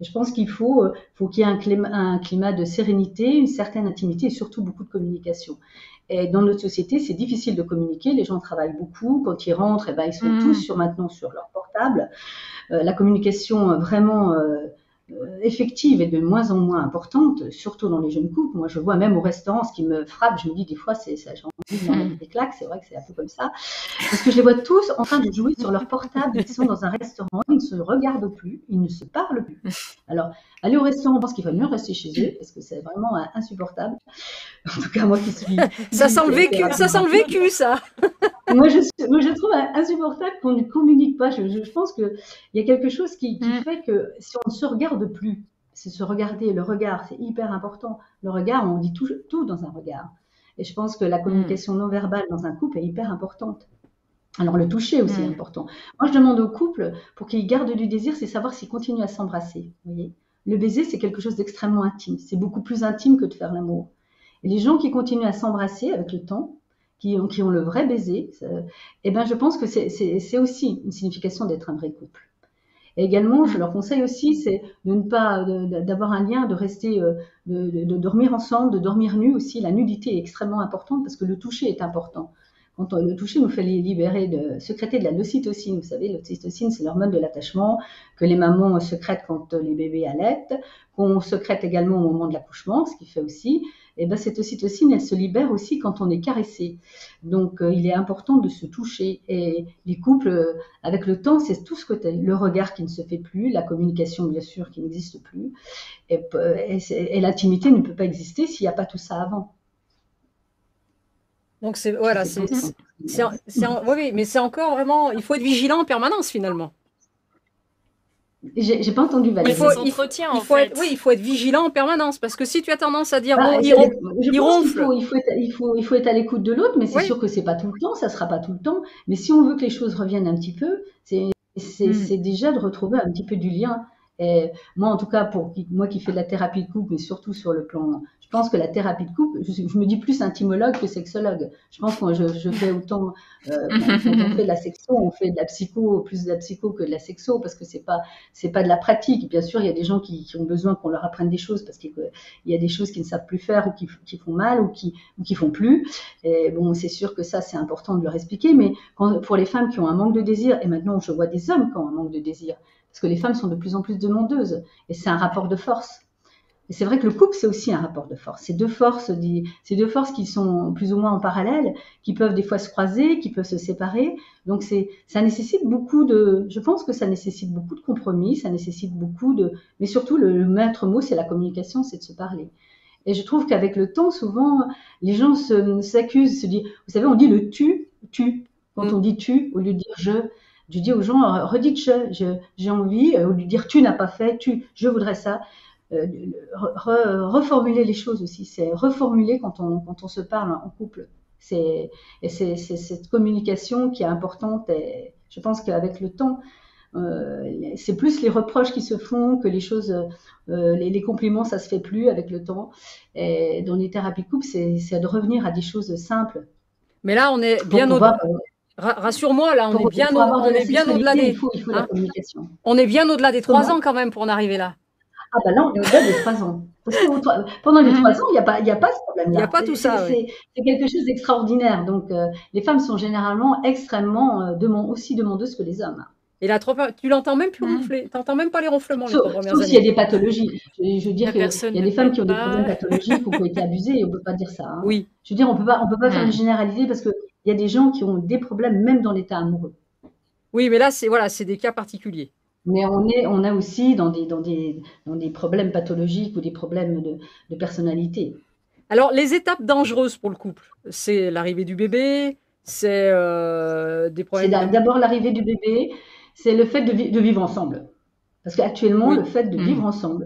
S4: Et je pense qu'il faut, euh, faut qu'il y ait un climat, un climat de sérénité, une certaine intimité et surtout beaucoup de communication. Et dans notre société, c'est difficile de communiquer. Les gens travaillent beaucoup. Quand ils rentrent, eh ben, ils sont
S3: Mm.
S4: tous sur maintenant sur leur portable. Euh, la communication euh, vraiment euh, euh, effective est de moins en moins importante, surtout dans les jeunes couples. Moi, je vois même au restaurant, ce qui me frappe, je me dis des fois, c'est ça, j'ai envie de leur mettre des claques. C'est vrai que c'est un peu comme ça, parce que je les vois tous en train de jouer sur leur portable. Ils sont dans un restaurant, ils ne se regardent plus, ils ne se parlent plus. Alors, aller au restaurant, je pense qu'il va mieux rester chez eux, parce que c'est vraiment euh, insupportable. En tout cas, moi qui suis
S2: Ça sent le vécu, ça sent le vécu, ça.
S4: moi, je, moi, je trouve insupportable qu'on ne communique pas. Je, je, je pense qu'il y a quelque chose qui, qui
S3: Mm.
S4: fait que si on ne se regarde plus, c'est se regarder. Le regard, c'est hyper important. Le regard, on dit tout, tout dans un regard. Et je pense que la communication non verbale dans un couple est hyper importante. Alors, le toucher aussi est
S3: Mm.
S4: important. Moi, je demande au couple, pour qu'ils gardent du désir, c'est savoir s'ils continuent à s'embrasser. Vous voyez, le baiser, c'est quelque chose d'extrêmement intime. C'est beaucoup plus intime que de faire l'amour. Et les gens qui continuent à s'embrasser avec le temps, qui ont, qui ont le vrai baiser, eh ben, je pense que c'est aussi une signification d'être un vrai couple. Et également, je leur conseille aussi, c'est de ne pas, d'avoir un lien, de rester, de, de, de dormir ensemble, de dormir nus aussi. La nudité est extrêmement importante parce que le toucher est important. Quand on, le toucher nous fait libérer, de, sécréter de la l'ocytocine. Vous savez, l'ocytocine, c'est l'hormone de l'attachement que les mamans sécrètent quand les bébés allaitent, qu'on sécrète également au moment de l'accouchement, ce qui fait aussi. Et ben, cette ocytocine, elle se libère aussi quand on est caressé. Donc, euh, il est important de se toucher. Et les couples, euh, avec le temps, c'est tout ce côté. Le regard qui ne se fait plus, la communication, bien sûr, qui n'existe plus. Et, et, et l'intimité ne peut pas exister s'il n'y a pas tout ça avant.
S2: Donc, c'est voilà, c'est oui, mais c'est encore vraiment, il faut être vigilant en permanence finalement.
S4: J'ai pas entendu Valérie.
S3: Il faut, il faut, il faut
S2: être, oui, il faut être vigilant en permanence parce que si tu as tendance à dire
S4: ah,
S2: bon, il, ronfle, il ronfle.
S4: Il faut, il faut être, il faut, il faut être à l'écoute de l'autre, mais c'est oui. sûr que c'est pas tout le temps, ça sera pas tout le temps. Mais si on veut que les choses reviennent un petit peu, c'est mm. déjà de retrouver un petit peu du lien. Et moi, en tout cas, pour moi qui fais de la thérapie de couple, mais surtout sur le plan, je pense que la thérapie de couple, je, je me dis plus intimologue que sexologue. Je pense que moi, je, je fais autant, euh, quand, quand on fait de la sexo, on fait de la psycho, plus de la psycho que de la sexo, parce que c'est pas, c'est pas de la pratique. Bien sûr, il y a des gens qui, qui ont besoin qu'on leur apprenne des choses, parce qu'il y a des choses qu'ils ne savent plus faire, ou qui, qui font mal, ou qui, ou qui font plus. Et bon, c'est sûr que ça, c'est important de leur expliquer, mais quand, pour les femmes qui ont un manque de désir, et maintenant, je vois des hommes qui ont un manque de désir, parce que les femmes sont de plus en plus demandeuses, et c'est un rapport de force. Et c'est vrai que le couple, c'est aussi un rapport de force. C'est deux forces, c'est deux forces qui sont plus ou moins en parallèle, qui peuvent des fois se croiser, qui peuvent se séparer. Donc c'est, ça nécessite beaucoup de, je pense que ça nécessite beaucoup de compromis, ça nécessite beaucoup de, mais surtout le, le maître mot, c'est la communication, c'est de se parler. Et je trouve qu'avec le temps, souvent, les gens s'accusent, se, se disent, vous savez, on dit le tu, tu. Quand mmh. on dit tu, au lieu de dire je, je dis aux gens, redites je, j'ai envie, au lieu de dire tu n'as pas fait, tu, je voudrais ça. Euh, re, reformuler les choses aussi, c'est reformuler quand on, quand on se parle en couple. C'est, et c'est, c'est cette communication qui est importante, et je pense qu'avec le temps, euh, c'est plus les reproches qui se font que les choses, euh, les, les compliments, ça se fait plus avec le temps. Et dans les thérapies de couple, c'est, c'est de revenir à des choses simples.
S2: Mais là, on est bien au-delà. Rassure-moi, là, on est bien, au, on est bien au-delà des.
S4: Il faut, il faut hein, la communication.
S2: On est bien au-delà des trois ans quand même pour en arriver là.
S4: Ah ben là, on est au-delà des trois ans. Parce que pendant les trois ans, il n'y a pas, il n'y a pas ce problème-là.
S2: Il n'y a pas tout ça.
S4: C'est oui. quelque chose d'extraordinaire. Donc, euh, les femmes sont généralement extrêmement euh, demande, aussi demandeuses que les hommes.
S2: Et là, tu l'entends même plus ronfler. Tu n'entends même pas les ronflements.
S4: Sauf,
S2: les
S4: sauf s'il y a des pathologies. Je, je veux dire qu'il y a des femmes qui ont des problèmes pathologiques ou qui ont été abusées et on ne peut pas dire ça. Hein.
S2: Oui.
S4: Je veux dire, on peut pas, on peut pas mmh. faire une généralité parce qu'il y a des gens qui ont des problèmes même dans l'état amoureux.
S2: Oui, mais là, c'est voilà, c'est des cas particuliers.
S4: Mais on, est, on a aussi dans des, dans, des, dans des problèmes pathologiques ou des problèmes de, de personnalité.
S2: Alors, les étapes dangereuses pour le couple, c'est l'arrivée du bébé, c'est euh, des problèmes...
S4: C'est d'abord l'arrivée du bébé, c'est le fait de, vi de vivre ensemble. Parce qu'actuellement, oui. le fait de vivre mmh. ensemble,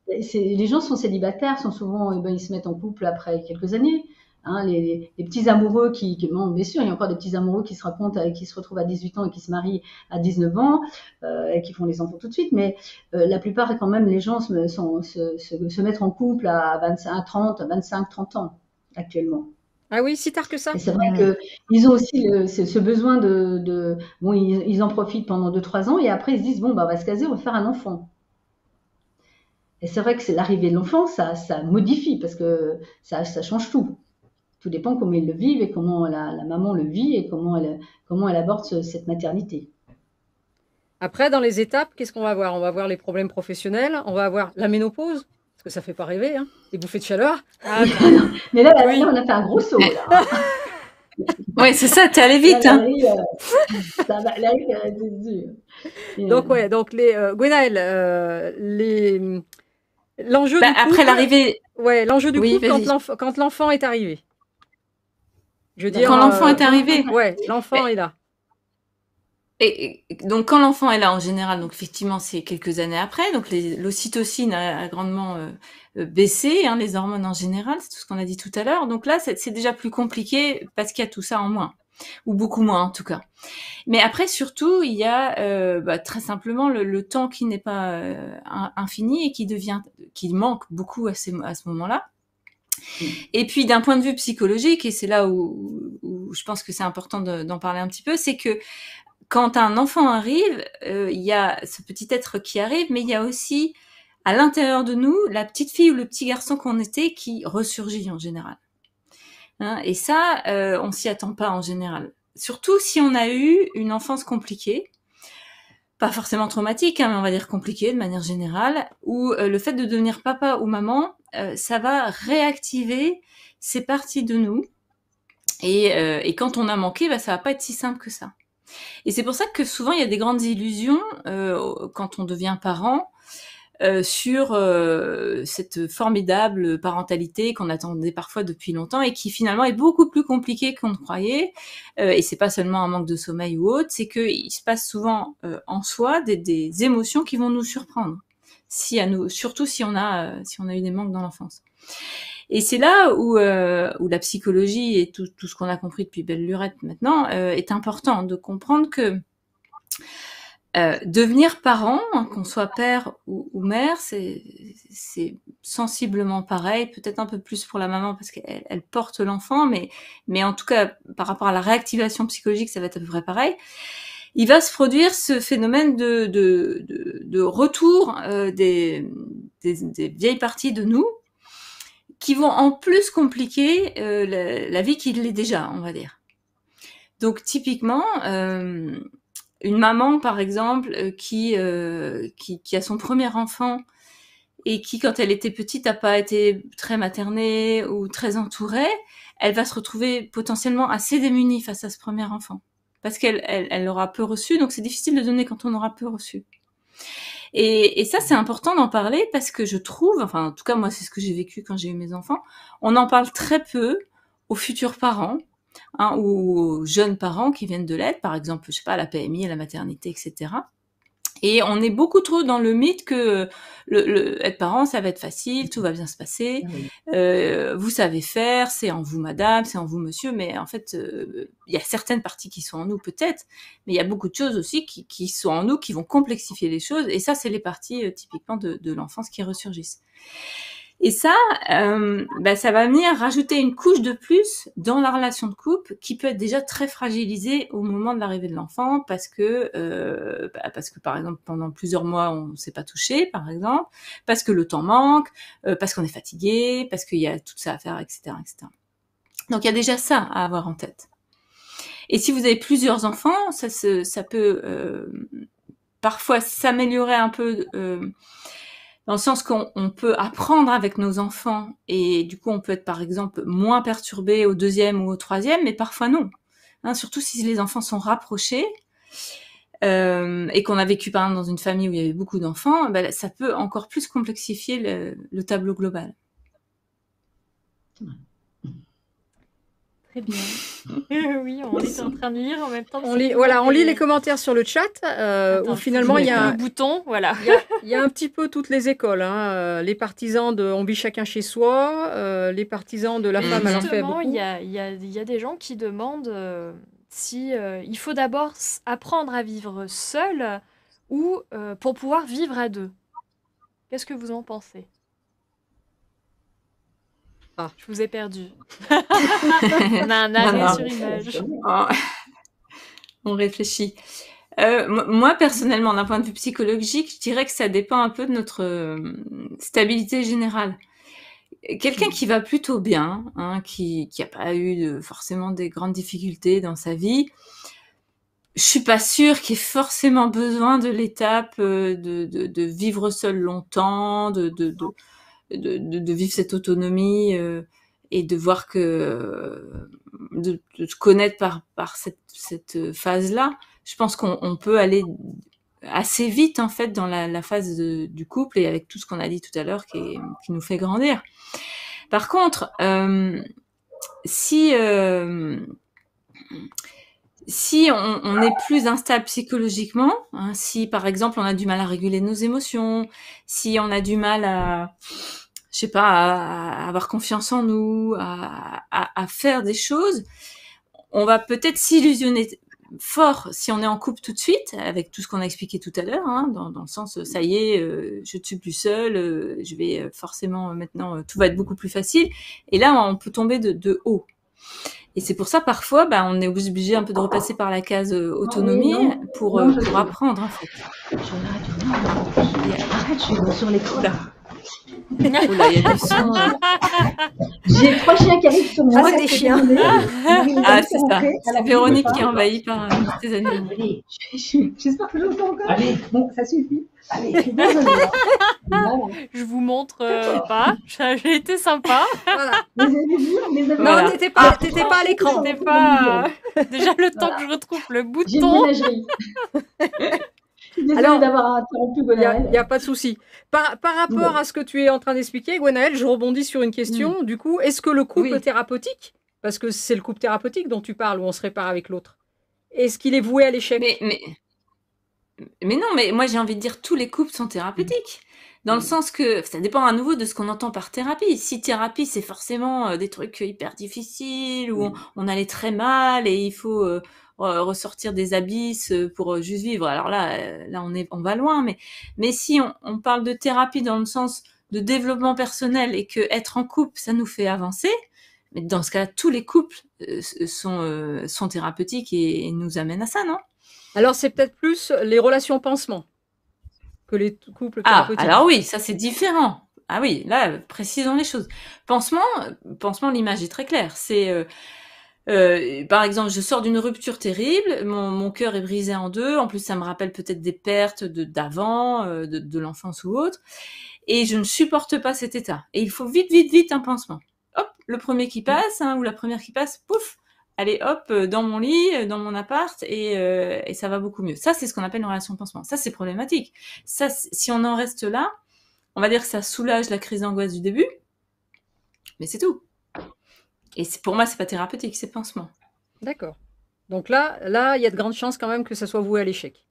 S4: les gens sont célibataires, sont souvent, eh ben, ils se mettent en couple après quelques années. Hein, les, les petits amoureux qui, qui bon, bien sûr, il y a encore des petits amoureux qui se racontent, euh, qui se retrouvent à dix-huit ans et qui se marient à dix-neuf ans euh, et qui font les enfants tout de suite. Mais euh, la plupart, quand même, les gens se, sont, se, se, se mettent en couple à vingt-cinq, trente, vingt-cinq, trente ans actuellement.
S2: Ah oui, si tard que ça.
S4: Et c'est vrai que ils ont aussi le, ce, ce besoin de, de bon, ils, ils en profitent pendant deux, trois ans et après ils se disent bon, bah, on va se caser, on va faire un enfant. Et c'est vrai que c'est l'arrivée de l'enfant, ça, ça modifie parce que ça, ça change tout. Tout dépend comment ils le vivent et comment la, la maman le vit et comment elle, comment elle aborde ce- cette maternité.
S2: Après, dans les étapes, qu'est-ce qu'on va voir? On va voir les problèmes professionnels, on va avoir la ménopause, parce que ça fait pas rêver, hein, les bouffées de chaleur.
S3: Ah,
S4: Mais là, là,
S3: Oui.
S4: là, on a fait un gros saut. Là.
S1: Ouais, c'est ça, t'es allé
S4: Là,
S1: vite, hein.
S4: Valérie, euh, ça, Valérie, elle a été dure. Et,
S2: Donc,
S4: euh,
S2: ouais, donc les euh, Gwenaël, euh, les l'enjeu
S1: Bah,
S2: du couple,
S1: après l'arrivée,
S2: ouais, l'enjeu du
S1: oui,
S2: couple quand
S1: vas-y.
S2: l'enfant quand l'enfant est arrivé. Je veux dire,
S1: Quand l'enfant
S2: euh,
S1: est arrivé.
S2: ouais, l'enfant est là.
S1: Et, et donc quand l'enfant est là en général, donc effectivement c'est quelques années après, donc les- l'ocytocine a, a grandement euh, euh, baissé, hein, les hormones en général, c'est tout ce qu'on a dit tout à l'heure. Donc là c'est c'est déjà plus compliqué parce qu'il y a tout ça en moins, ou beaucoup moins en tout cas. Mais après surtout il y a euh, bah, très simplement le, le temps qui n'est pas euh, in- infini et qui devient, qui manque beaucoup à, ces, à ce moment-là. Et puis d'un point de vue psychologique, et c'est là où, où je pense que c'est important de- d'en parler un petit peu, c'est que quand un enfant arrive, euh, il y a ce petit être qui arrive, mais il y a aussi à l'intérieur de nous la petite fille ou le petit garçon qu'on était qui ressurgit en général. Hein, et ça, euh, on s'y attend pas en général. Surtout si on a eu une enfance compliquée, pas forcément traumatique, hein, mais on va dire compliquée de manière générale, où euh, le fait de devenir papa ou maman, euh, ça va réactiver ces parties de nous. Et, euh, et quand on a manqué, bah, ça va pas être si simple que ça. Et c'est pour ça que souvent il y a des grandes illusions euh, quand on devient parent euh, sur euh, cette formidable parentalité qu'on attendait parfois depuis longtemps et qui finalement est beaucoup plus compliquée qu'on ne croyait. Euh, et c'est pas seulement un manque de sommeil ou autre, c'est qu'il se passe souvent euh, en soi des, des émotions qui vont nous surprendre, si à nous, surtout si on a euh, si on a eu des manques dans l'enfance. Et c'est là où, euh, où la psychologie et tout, tout ce qu'on a compris depuis belle lurette maintenant euh, est important de comprendre que euh, devenir parent, hein, qu'on soit père ou, ou mère, c'est, c'est sensiblement pareil, peut-être un peu plus pour la maman parce qu'elle elle porte l'enfant, mais, mais en tout cas par rapport à la réactivation psychologique, ça va être à peu près pareil. Il va se produire ce phénomène de, de, de, de retour euh, des, des, des vieilles parties de nous qui vont en plus compliquer euh, la, la vie qui l'est déjà, on va dire. Donc typiquement, euh, une maman par exemple euh, qui, euh, qui qui a son premier enfant et qui quand elle était petite n'a pas été très maternée ou très entourée, elle va se retrouver potentiellement assez démunie face à ce premier enfant parce qu'elle elle, elle l'aura peu reçu, donc c'est difficile de donner quand on aura peu reçu. Et, et ça, c'est important d'en parler parce que je trouve, enfin, en tout cas, moi, c'est ce que j'ai vécu quand j'ai eu mes enfants, on en parle très peu aux futurs parents, hein, ou aux jeunes parents qui viennent de l'aide, par exemple, je sais pas, à la P M I, à la maternité, et cetera. Et on est beaucoup trop dans le mythe que le, le, être parent, ça va être facile, tout va bien se passer, euh, vous savez faire, c'est en vous madame, c'est en vous monsieur, mais en fait, euh, il y a certaines parties qui sont en nous peut-être, mais il y a beaucoup de choses aussi qui, qui sont en nous, qui vont complexifier les choses, et ça, c'est les parties euh, typiquement de, de l'enfance qui ressurgissent. Et ça, euh, bah, ça va venir rajouter une couche de plus dans la relation de couple qui peut être déjà très fragilisée au moment de l'arrivée de l'enfant parce que, euh, bah, parce que par exemple pendant plusieurs mois on ne s'est pas touché, par exemple, parce que le temps manque, euh, parce qu'on est fatigué, parce qu'il y a tout ça à faire, et cetera, et cetera. Donc il y a déjà ça à avoir en tête. Et si vous avez plusieurs enfants, ça, se, ça peut euh, parfois s'améliorer un peu. Euh, dans le sens qu'on on peut apprendre avec nos enfants et du coup on peut être par exemple moins perturbé au deuxième ou au troisième, mais parfois non. Hein, surtout si les enfants sont rapprochés euh, et qu'on a vécu par exemple dans une famille où il y avait beaucoup d'enfants, ben, ça peut encore plus complexifier le, le tableau global.
S3: Très bien. Oui, on est en train de lire en même temps.
S2: On lit, voilà, on lit les commentaires sur le chat euh,
S3: Attends,
S2: où finalement il y a
S3: le bouton, voilà.
S2: Il y, a, il y a un petit peu toutes les écoles, hein. euh, les partisans de on vit chacun chez soi, euh, les partisans de la
S3: Et
S2: femme elle en fait
S3: justement,
S2: beaucoup.
S3: il y a, il y, a, il y a des gens qui demandent euh, si euh, il faut d'abord s- apprendre à vivre seul ou euh, pour pouvoir vivre à deux. Qu'est-ce que vous en pensez?
S2: Ah.
S3: Je vous ai perdu. On a un arrêt
S1: Non, non.
S3: sur image.
S1: Oh. On réfléchit. Euh, mo- moi, personnellement, d'un point de vue psychologique, je dirais que ça dépend un peu de notre euh, stabilité générale. Quelqu'un qui va plutôt bien, hein, qui qui a pas eu de, forcément des grandes difficultés dans sa vie, je suis pas sûre qu'il ait forcément besoin de l'étape euh, de, de, de vivre seul longtemps, de, de, de, de, de, de vivre cette autonomie euh, et de voir que de, de se connaître par, par cette, cette phase-là. Je pense qu'on on peut aller assez vite en fait dans la, la phase de, du couple et avec tout ce qu'on a dit tout à l'heure qui, est- qui nous fait grandir. Par contre, euh, si euh, si on, on est plus instable psychologiquement, hein, si par exemple on a du mal à réguler nos émotions, si on a du mal à, je sais pas, à, à avoir confiance en nous, à, à, à faire des choses, on va peut-être s'illusionner fort si on est en couple tout de suite, avec tout ce qu'on a expliqué tout à l'heure, hein, dans, dans le sens, ça y est, euh, je ne suis plus seule, euh, je vais euh, forcément euh, maintenant, euh, tout va être beaucoup plus facile. Et là, on peut tomber de, de haut. Et c'est pour ça, parfois, bah, on est obligé un peu de repasser par la case euh, autonomie
S4: Non, oui, non,
S1: pour,
S4: non,
S1: euh,
S4: je
S1: pour
S4: sais.
S1: apprendre, en fait.
S4: Je regarde, arrête, je suis sur l'écran.
S1: Oula. Oula, il y a du son. euh.
S4: J'ai trois chiens qui arrivent sur moi.
S2: Ah, c'est des chiens.
S1: Ah, c'est ça. C'est Véronique qui est envahie par euh, ces animaux.
S4: Allez, je- je- j'espère que j'entends encore. Allez, bon, ça suffit. Allez, je suis désolée. hein. Voilà.
S3: Je vous montre euh, pas. J'ai été sympa.
S2: Voilà.
S4: Les avez vus, les avez
S1: Voilà.
S2: Non, t'étais pas, t'étais pas à l'écran.
S3: C'était pas euh, déjà le temps
S4: Voilà.
S3: que je retrouve le
S4: J'ai une
S3: bouton.
S4: ménagerie. Je suis désolée
S2: Alors,
S4: d'avoir interrompu
S2: Il n'y a,
S4: Gwenaëlle.
S2: y a pas de souci. Par, par rapport
S4: Bon.
S2: à ce que tu es en train d'expliquer, Gwenaëlle, je rebondis sur une question. Du coup, est-ce que le couple
S1: Oui.
S2: thérapeutique, parce que c'est le couple thérapeutique dont tu parles, où on se répare avec l'autre, est-ce qu'il est voué à l'échec?
S1: Mais, mais, mais non, mais moi j'ai envie de dire tous les couples sont thérapeutiques. Dans le sens que ça dépend à nouveau de ce qu'on entend par thérapie. Si thérapie c'est forcément euh, des trucs hyper difficiles où on, on allait très mal et il faut euh, re- ressortir des abysses euh, pour euh, juste vivre. Alors là, euh, là on est, on va loin. Mais, mais si on, on parle de thérapie dans le sens de développement personnel et que être en couple ça nous fait avancer, mais dans ce cas-là tous les couples euh, sont euh, sont thérapeutiques et, et nous amènent à ça, non?
S2: Alors, c'est peut-être plus les relations pansement que les t- couples
S1: Ah,
S2: thérapeutiques.
S1: alors oui, ça c'est différent. Ah oui, là, précisons les choses. Pansement, euh, pansement, l'image est très claire. C'est, euh, euh, par exemple, je sors d'une rupture terrible, mon, mon cœur est brisé en deux. En plus, ça me rappelle peut-être des pertes de d'avant, euh, de, de l'enfance ou autre, et je ne supporte pas cet état. Et il faut vite, vite, vite un pansement. Hop, le premier qui passe, hein, ou la première qui passe, pouf, allez, hop, euh, dans mon lit, euh, dans mon appart, et, euh, et ça va beaucoup mieux. Ça, c'est ce qu'on appelle une relation pansement. Ça, c'est problématique. Ça, c- si on en reste là, on va dire que ça soulage la crise d'angoisse du début, mais c'est tout. Et c'est- pour moi, c'est pas thérapeutique, c'est pansement.
S2: D'accord. Donc là, là, il y a de grandes chances quand même que ça soit voué à l'échec.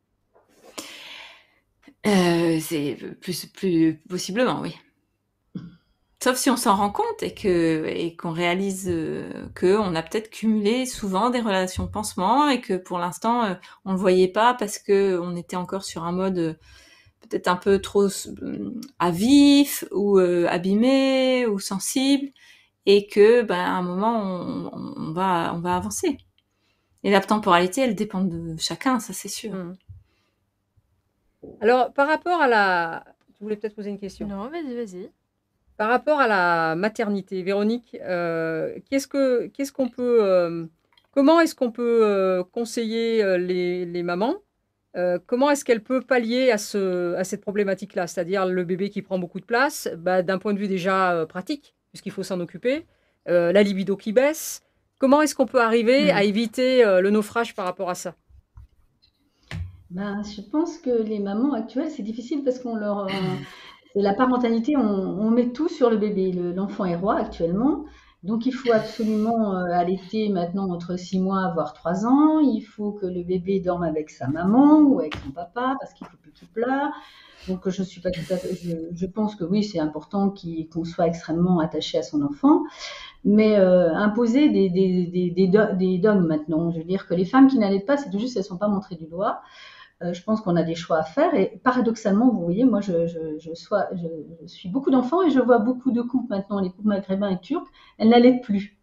S1: Euh, c'est plus, plus possiblement, oui. Sauf si on s'en rend compte et que et qu'on réalise euh, que on a peut-être cumulé souvent des relations pansement et que pour l'instant euh, on le voyait pas parce que on était encore sur un mode euh, peut-être un peu trop euh, à vif ou euh, abîmé ou sensible et que ben à un moment on, on, on va on va avancer. Et la temporalité, elle dépend de chacun, ça c'est sûr.
S2: Mhm. Alors, par rapport à la... Tu voulais peut-être poser une question.
S3: Non, vas-y, vas-y.
S2: Par rapport à la maternité, Véronique, euh, qu'est-ce que, qu'est-ce qu'on peut, euh, comment est-ce qu'on peut euh, conseiller euh, les, les mamans? Euh, comment est-ce qu'elles peuvent pallier à, ce, à cette problématique-là? C'est-à-dire le bébé qui prend beaucoup de place, bah, d'un point de vue déjà euh, pratique, puisqu'il faut s'en occuper, euh, la libido qui baisse. Comment est-ce qu'on peut arriver
S1: Mm.
S2: à éviter euh, le naufrage par rapport à ça?
S4: Ben, je pense que les mamans actuelles, c'est difficile parce qu'on leur, euh, c'est la parentalité, on, on met tout sur le bébé. Le- L'enfant est roi actuellement, donc il faut absolument euh, allaiter maintenant entre six mois voire trois ans. Il faut que le bébé dorme avec sa maman ou avec son papa parce qu'il faut plus qu'il pleure. Donc je suis pas tout à fait, je, je pense que oui, c'est important qu'il- qu'on soit extrêmement attaché à son enfant, mais euh, imposer des, des, des, des, do- des dogmes maintenant. Je veux dire que les femmes qui n'allaitent pas, c'est tout juste elles sont pas montrées du doigt. Euh, je pense qu'on a des choix à faire et paradoxalement, vous voyez, moi je, je, je, sois, je, je suis beaucoup d'enfants et je vois beaucoup de couples maintenant, les couples maghrébins et turcs, elles n'allaitent plus.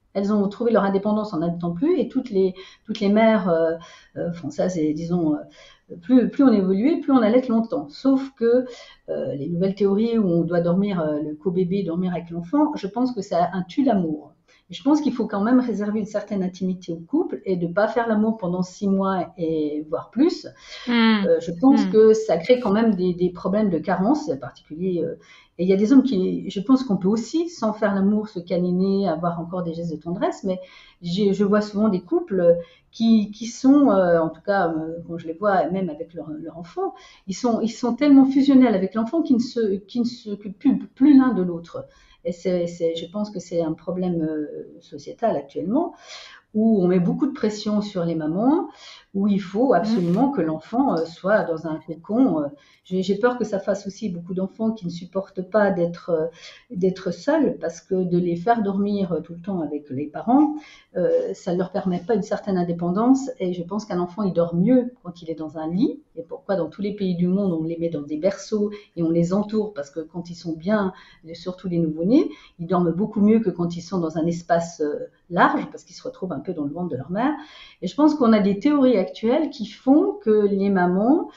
S4: Elles ont trouvé leur indépendance en n'allaitant plus, et toutes les, toutes les mères euh, euh, françaises, et disons, euh, plus, plus on évolue, plus on allaite longtemps. Sauf que euh, les nouvelles théories où on doit dormir, euh, le co-bébé, dormir avec l'enfant, je pense que ça un tue l'amour. Je pense qu'il faut quand même réserver une certaine intimité au couple et de ne pas faire l'amour pendant six mois et voire plus. Mmh. Euh, je pense mmh. que ça crée quand même des, des problèmes de carence, en particulier. Euh, et il y a des hommes qui, je pense qu'on peut aussi, sans faire l'amour, se câliner, avoir encore des gestes de tendresse. Mais je vois souvent des couples qui, qui sont, euh, en tout cas, euh, quand je les vois, même avec leur, leur enfant, ils sont, ils sont tellement fusionnels avec l'enfant qu'ils ne se, qu'ils ne s'occupent plus, plus l'un de l'autre. Et c'est, c'est, je pense que c'est un problème euh, sociétal actuellement, où on met beaucoup de pression sur les mamans, où il faut absolument que l'enfant euh, soit dans un cocon. Euh, j'ai, j'ai peur que ça fasse aussi beaucoup d'enfants qui ne supportent pas d'être, euh, d'être seuls, parce que de les faire dormir tout le temps avec les parents, euh, ça ne leur permet pas une certaine indépendance. Et je pense qu'un enfant, il dort mieux quand il est dans un lit. Et pourquoi dans tous les pays du monde, on les met dans des berceaux et on les entoure, parce que quand ils sont bien, surtout les nouveau-nés, ils dorment beaucoup mieux que quand ils sont dans un espace euh, large, parce qu'ils se retrouvent un peu dans le ventre de leur mère. Et je pense qu'on a des théories actuelles qui font que les mamans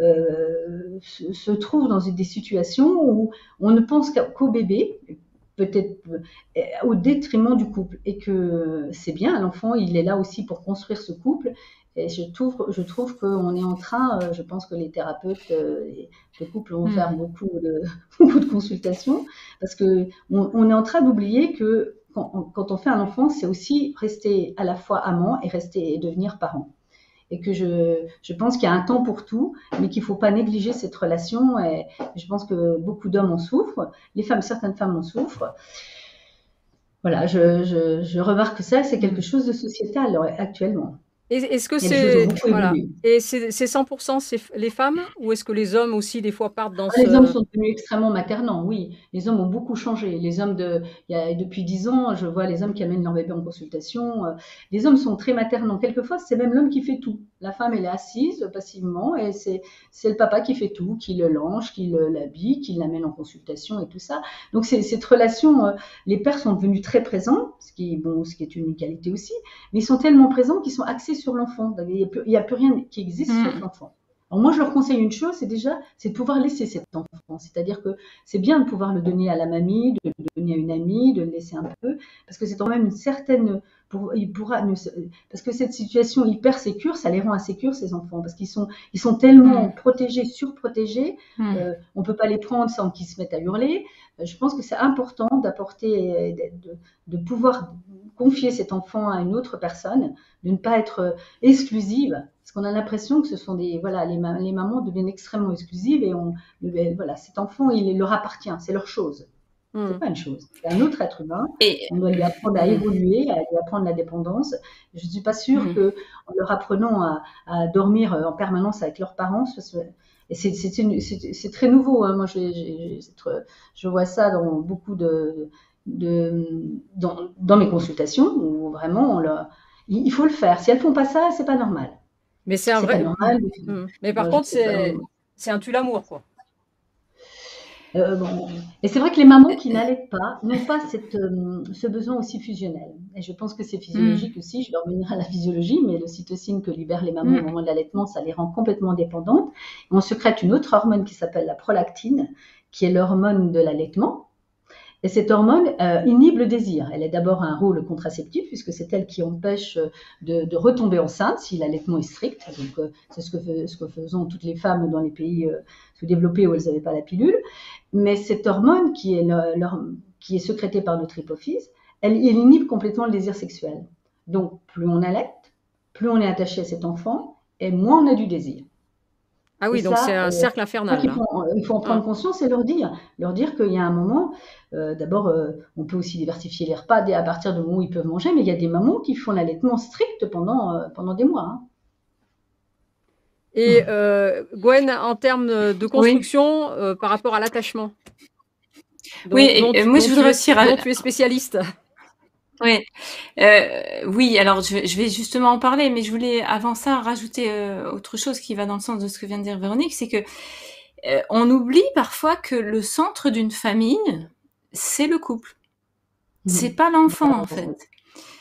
S4: euh, se, se trouvent dans des situations où on ne pense qu'au bébé, peut-être euh, au détriment du couple, et que c'est bien, l'enfant, il est là aussi pour construire ce couple. Et je trouve, je trouve qu'on est en train, euh, je pense que les thérapeutes, euh, les, les couples vont mmh. faire beaucoup de, beaucoup de consultations, parce qu'on on est en train d'oublier que quand on, quand on fait un enfant, c'est aussi rester à la fois amant et rester et devenir parent. Et que je, je pense qu'il y a un temps pour tout, mais qu'il ne faut pas négliger cette relation. Et je pense que beaucoup d'hommes en souffrent, les femmes, certaines femmes en souffrent. Voilà, je, je, je remarque que ça, c'est quelque chose de sociétal actuellement.
S2: Est-ce que c'est voilà. Et c'est, c'est cent pour cent c'est les femmes, ou est-ce que les hommes aussi des fois partent dans
S4: ah,
S2: ce...
S4: Les hommes sont devenus extrêmement maternants, oui. Les hommes ont beaucoup changé. Les hommes de, il y a, depuis dix ans, je vois les hommes qui amènent leur bébé en consultation. Les hommes sont très maternants. Quelquefois, c'est même l'homme qui fait tout. La femme, elle est assise passivement et c'est, c'est le papa qui fait tout, qui le lange, qui le, l'habille, qui l'amène en consultation et tout ça. Donc c'est cette relation. Les pères sont devenus très présents, ce qui, bon, ce qui est une qualité aussi, mais ils sont tellement présents qu'ils sont axés sur l'enfant. Il n'y a, a plus rien qui existe mmh. sauf l'enfant. Alors moi, je leur conseille une chose, c'est déjà, c'est de pouvoir laisser cet enfant. C'est-à-dire que c'est bien de pouvoir le donner à la mamie, de le donner à une amie, de le laisser un peu, parce que c'est quand même une certaine, pour, il pourra, parce que cette situation hyper sécure, ça les rend insécures, ces enfants, parce qu'ils sont, ils sont tellement mmh. protégés, surprotégés, mmh. euh, on peut pas les prendre sans qu'ils se mettent à hurler. Je pense que c'est important d'apporter, de, de, de pouvoir confier cet enfant à une autre personne, de ne pas être exclusive, parce qu'on a l'impression que ce sont des, voilà, les, les mamans deviennent extrêmement exclusives et on, le, voilà, cet enfant, il leur appartient, c'est leur chose. Mmh. C'est pas une chose, c'est un autre être humain. Et on doit lui apprendre à évoluer, à lui apprendre la dépendance. Je ne suis pas sûre mmh. que en leur apprenant à, à dormir en permanence avec leurs parents, et c'est, c'est, une, c'est, c'est très nouveau. Hein. Moi, j'ai, j'ai, je vois ça dans beaucoup de, de dans, dans mes consultations où vraiment, on leur, il faut le faire. Si elles font pas ça, c'est pas normal.
S2: Mais c'est un c'est vrai. Pas normal. Mmh. Mais par Moi, contre, c'est, c'est un tue-l'amour, quoi.
S4: Euh, bon. Et c'est vrai que les mamans qui n'allaitent pas n'ont pas cette, euh, ce besoin aussi fusionnel. Et je pense que c'est physiologique mmh. aussi. Je vais revenir à la physiologie, mais l'ocytocine que libèrent les mamans mmh. au moment de l'allaitement, ça les rend complètement dépendantes. Et on sécrète une autre hormone qui s'appelle la prolactine, qui est l'hormone de l'allaitement. Et cette hormone euh, inhibe le désir. Elle a d'abord un rôle contraceptif, puisque c'est elle qui empêche de, de retomber enceinte si l'allaitement est strict. Donc, euh, c'est ce que, fait, ce que faisons toutes les femmes dans les pays euh, sous-développés où elles n'avaient pas la pilule. Mais cette hormone qui est, le, le, qui est sécrétée par notre hypophyse, elle, elle inhibe complètement le désir sexuel. Donc, plus on allaite, plus on est attaché à cet enfant, et moins on a du désir.
S2: Ah oui, et donc ça, c'est un euh, cercle infernal.
S4: Il faut, il faut en prendre ah. conscience et leur dire, leur dire qu'il y a un moment, euh, d'abord, euh, on peut aussi diversifier les repas à partir du moment où ils peuvent manger, mais il y a des mamans qui font l'allaitement strict pendant, euh, pendant des mois. Hein.
S2: Et euh, Gwen, en termes de construction, oui. euh, par rapport à l'attachement, dont,
S1: oui,
S2: dont,
S1: et moi je voudrais aussi...
S2: dont tu es spécialiste.
S1: Oui, euh, oui. Alors je, je vais justement en parler, mais je voulais avant ça rajouter euh, autre chose qui va dans le sens de ce que vient de dire Véronique, c'est que euh, on oublie parfois que le centre d'une famille, c'est le couple, mmh. c'est pas l'enfant en fait.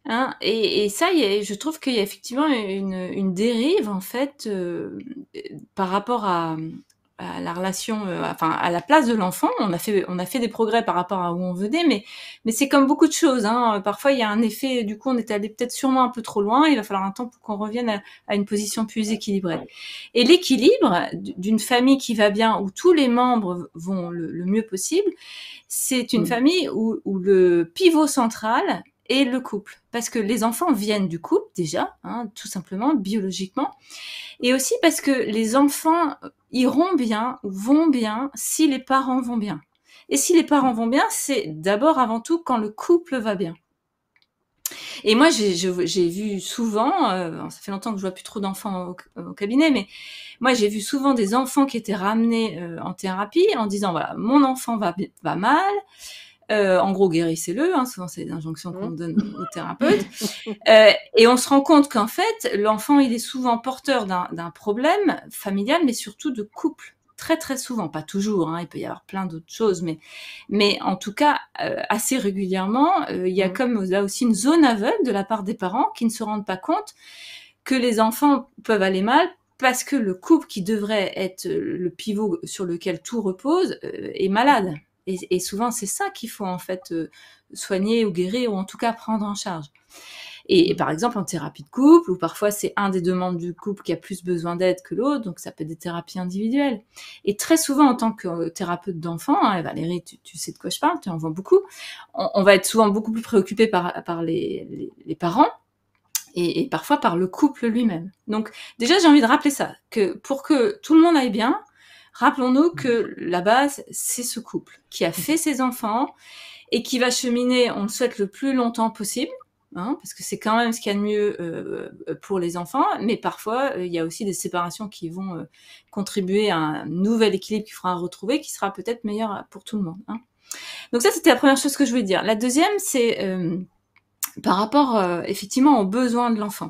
S1: Hein, et, et ça, y a, je trouve qu'il y a effectivement une, une dérive en fait euh, par rapport à, à la relation, euh, enfin à la place de l'enfant. On a fait, on a fait des progrès par rapport à où on venait, mais mais c'est comme beaucoup de choses. Hein. Parfois, il y a un effet. Du coup, on est allé peut-être sûrement un peu trop loin. Il va falloir un temps pour qu'on revienne à, à une position plus équilibrée. Et l'équilibre d'une famille qui va bien, où tous les membres vont le, le mieux possible, c'est une mmh. famille où, où le pivot central et le couple, parce que les enfants viennent du couple déjà, hein, tout simplement, biologiquement, et aussi parce que les enfants iront bien ou vont bien si les parents vont bien. Et si les parents vont bien, c'est d'abord avant tout quand le couple va bien. Et moi, j'ai, j'ai vu souvent, euh, ça fait longtemps que je vois plus trop d'enfants au, au cabinet, mais moi, j'ai vu souvent des enfants qui étaient ramenés euh, en thérapie en disant, voilà, mon enfant va, va mal, Euh, en gros, guérissez-le. Hein, souvent, c'est des injonctions qu'on donne aux thérapeutes. Euh, et on se rend compte qu'en fait, l'enfant, il est souvent porteur d'un, d'un problème familial, mais surtout de couple. Très, très souvent. Pas toujours. Hein, il peut y avoir plein d'autres choses, mais, mais en tout cas, euh, assez régulièrement, euh, il y a comme là aussi une zone aveugle de la part des parents qui ne se rendent pas compte que les enfants peuvent aller mal parce que le couple qui devrait être le pivot sur lequel tout repose euh, est malade. Et, et souvent, c'est ça qu'il faut en fait euh, soigner ou guérir, ou en tout cas prendre en charge. Et, et par exemple, en thérapie de couple, ou parfois c'est un des deux membres du couple qui a plus besoin d'aide que l'autre, donc ça peut être des thérapies individuelles. Et très souvent, en tant que euh, thérapeute d'enfants, hein, Valérie, tu, tu sais de quoi je parle, tu en vois beaucoup, on, on va être souvent beaucoup plus préoccupé par, par les, les, les parents, et, et parfois par le couple lui-même. Donc déjà, j'ai envie de rappeler ça, que pour que tout le monde aille bien, rappelons-nous que la base, c'est ce couple qui a fait ses enfants et qui va cheminer, on le souhaite, le plus longtemps possible, hein, parce que c'est quand même ce qu'il y a de mieux euh, pour les enfants, mais parfois, euh, il y a aussi des séparations qui vont euh, contribuer à un nouvel équilibre qu'il faudra retrouver, qui sera peut-être meilleur pour tout le monde. Hein. Donc ça, c'était la première chose que je voulais dire. La deuxième, c'est euh, par rapport, euh, effectivement, aux besoins de l'enfant.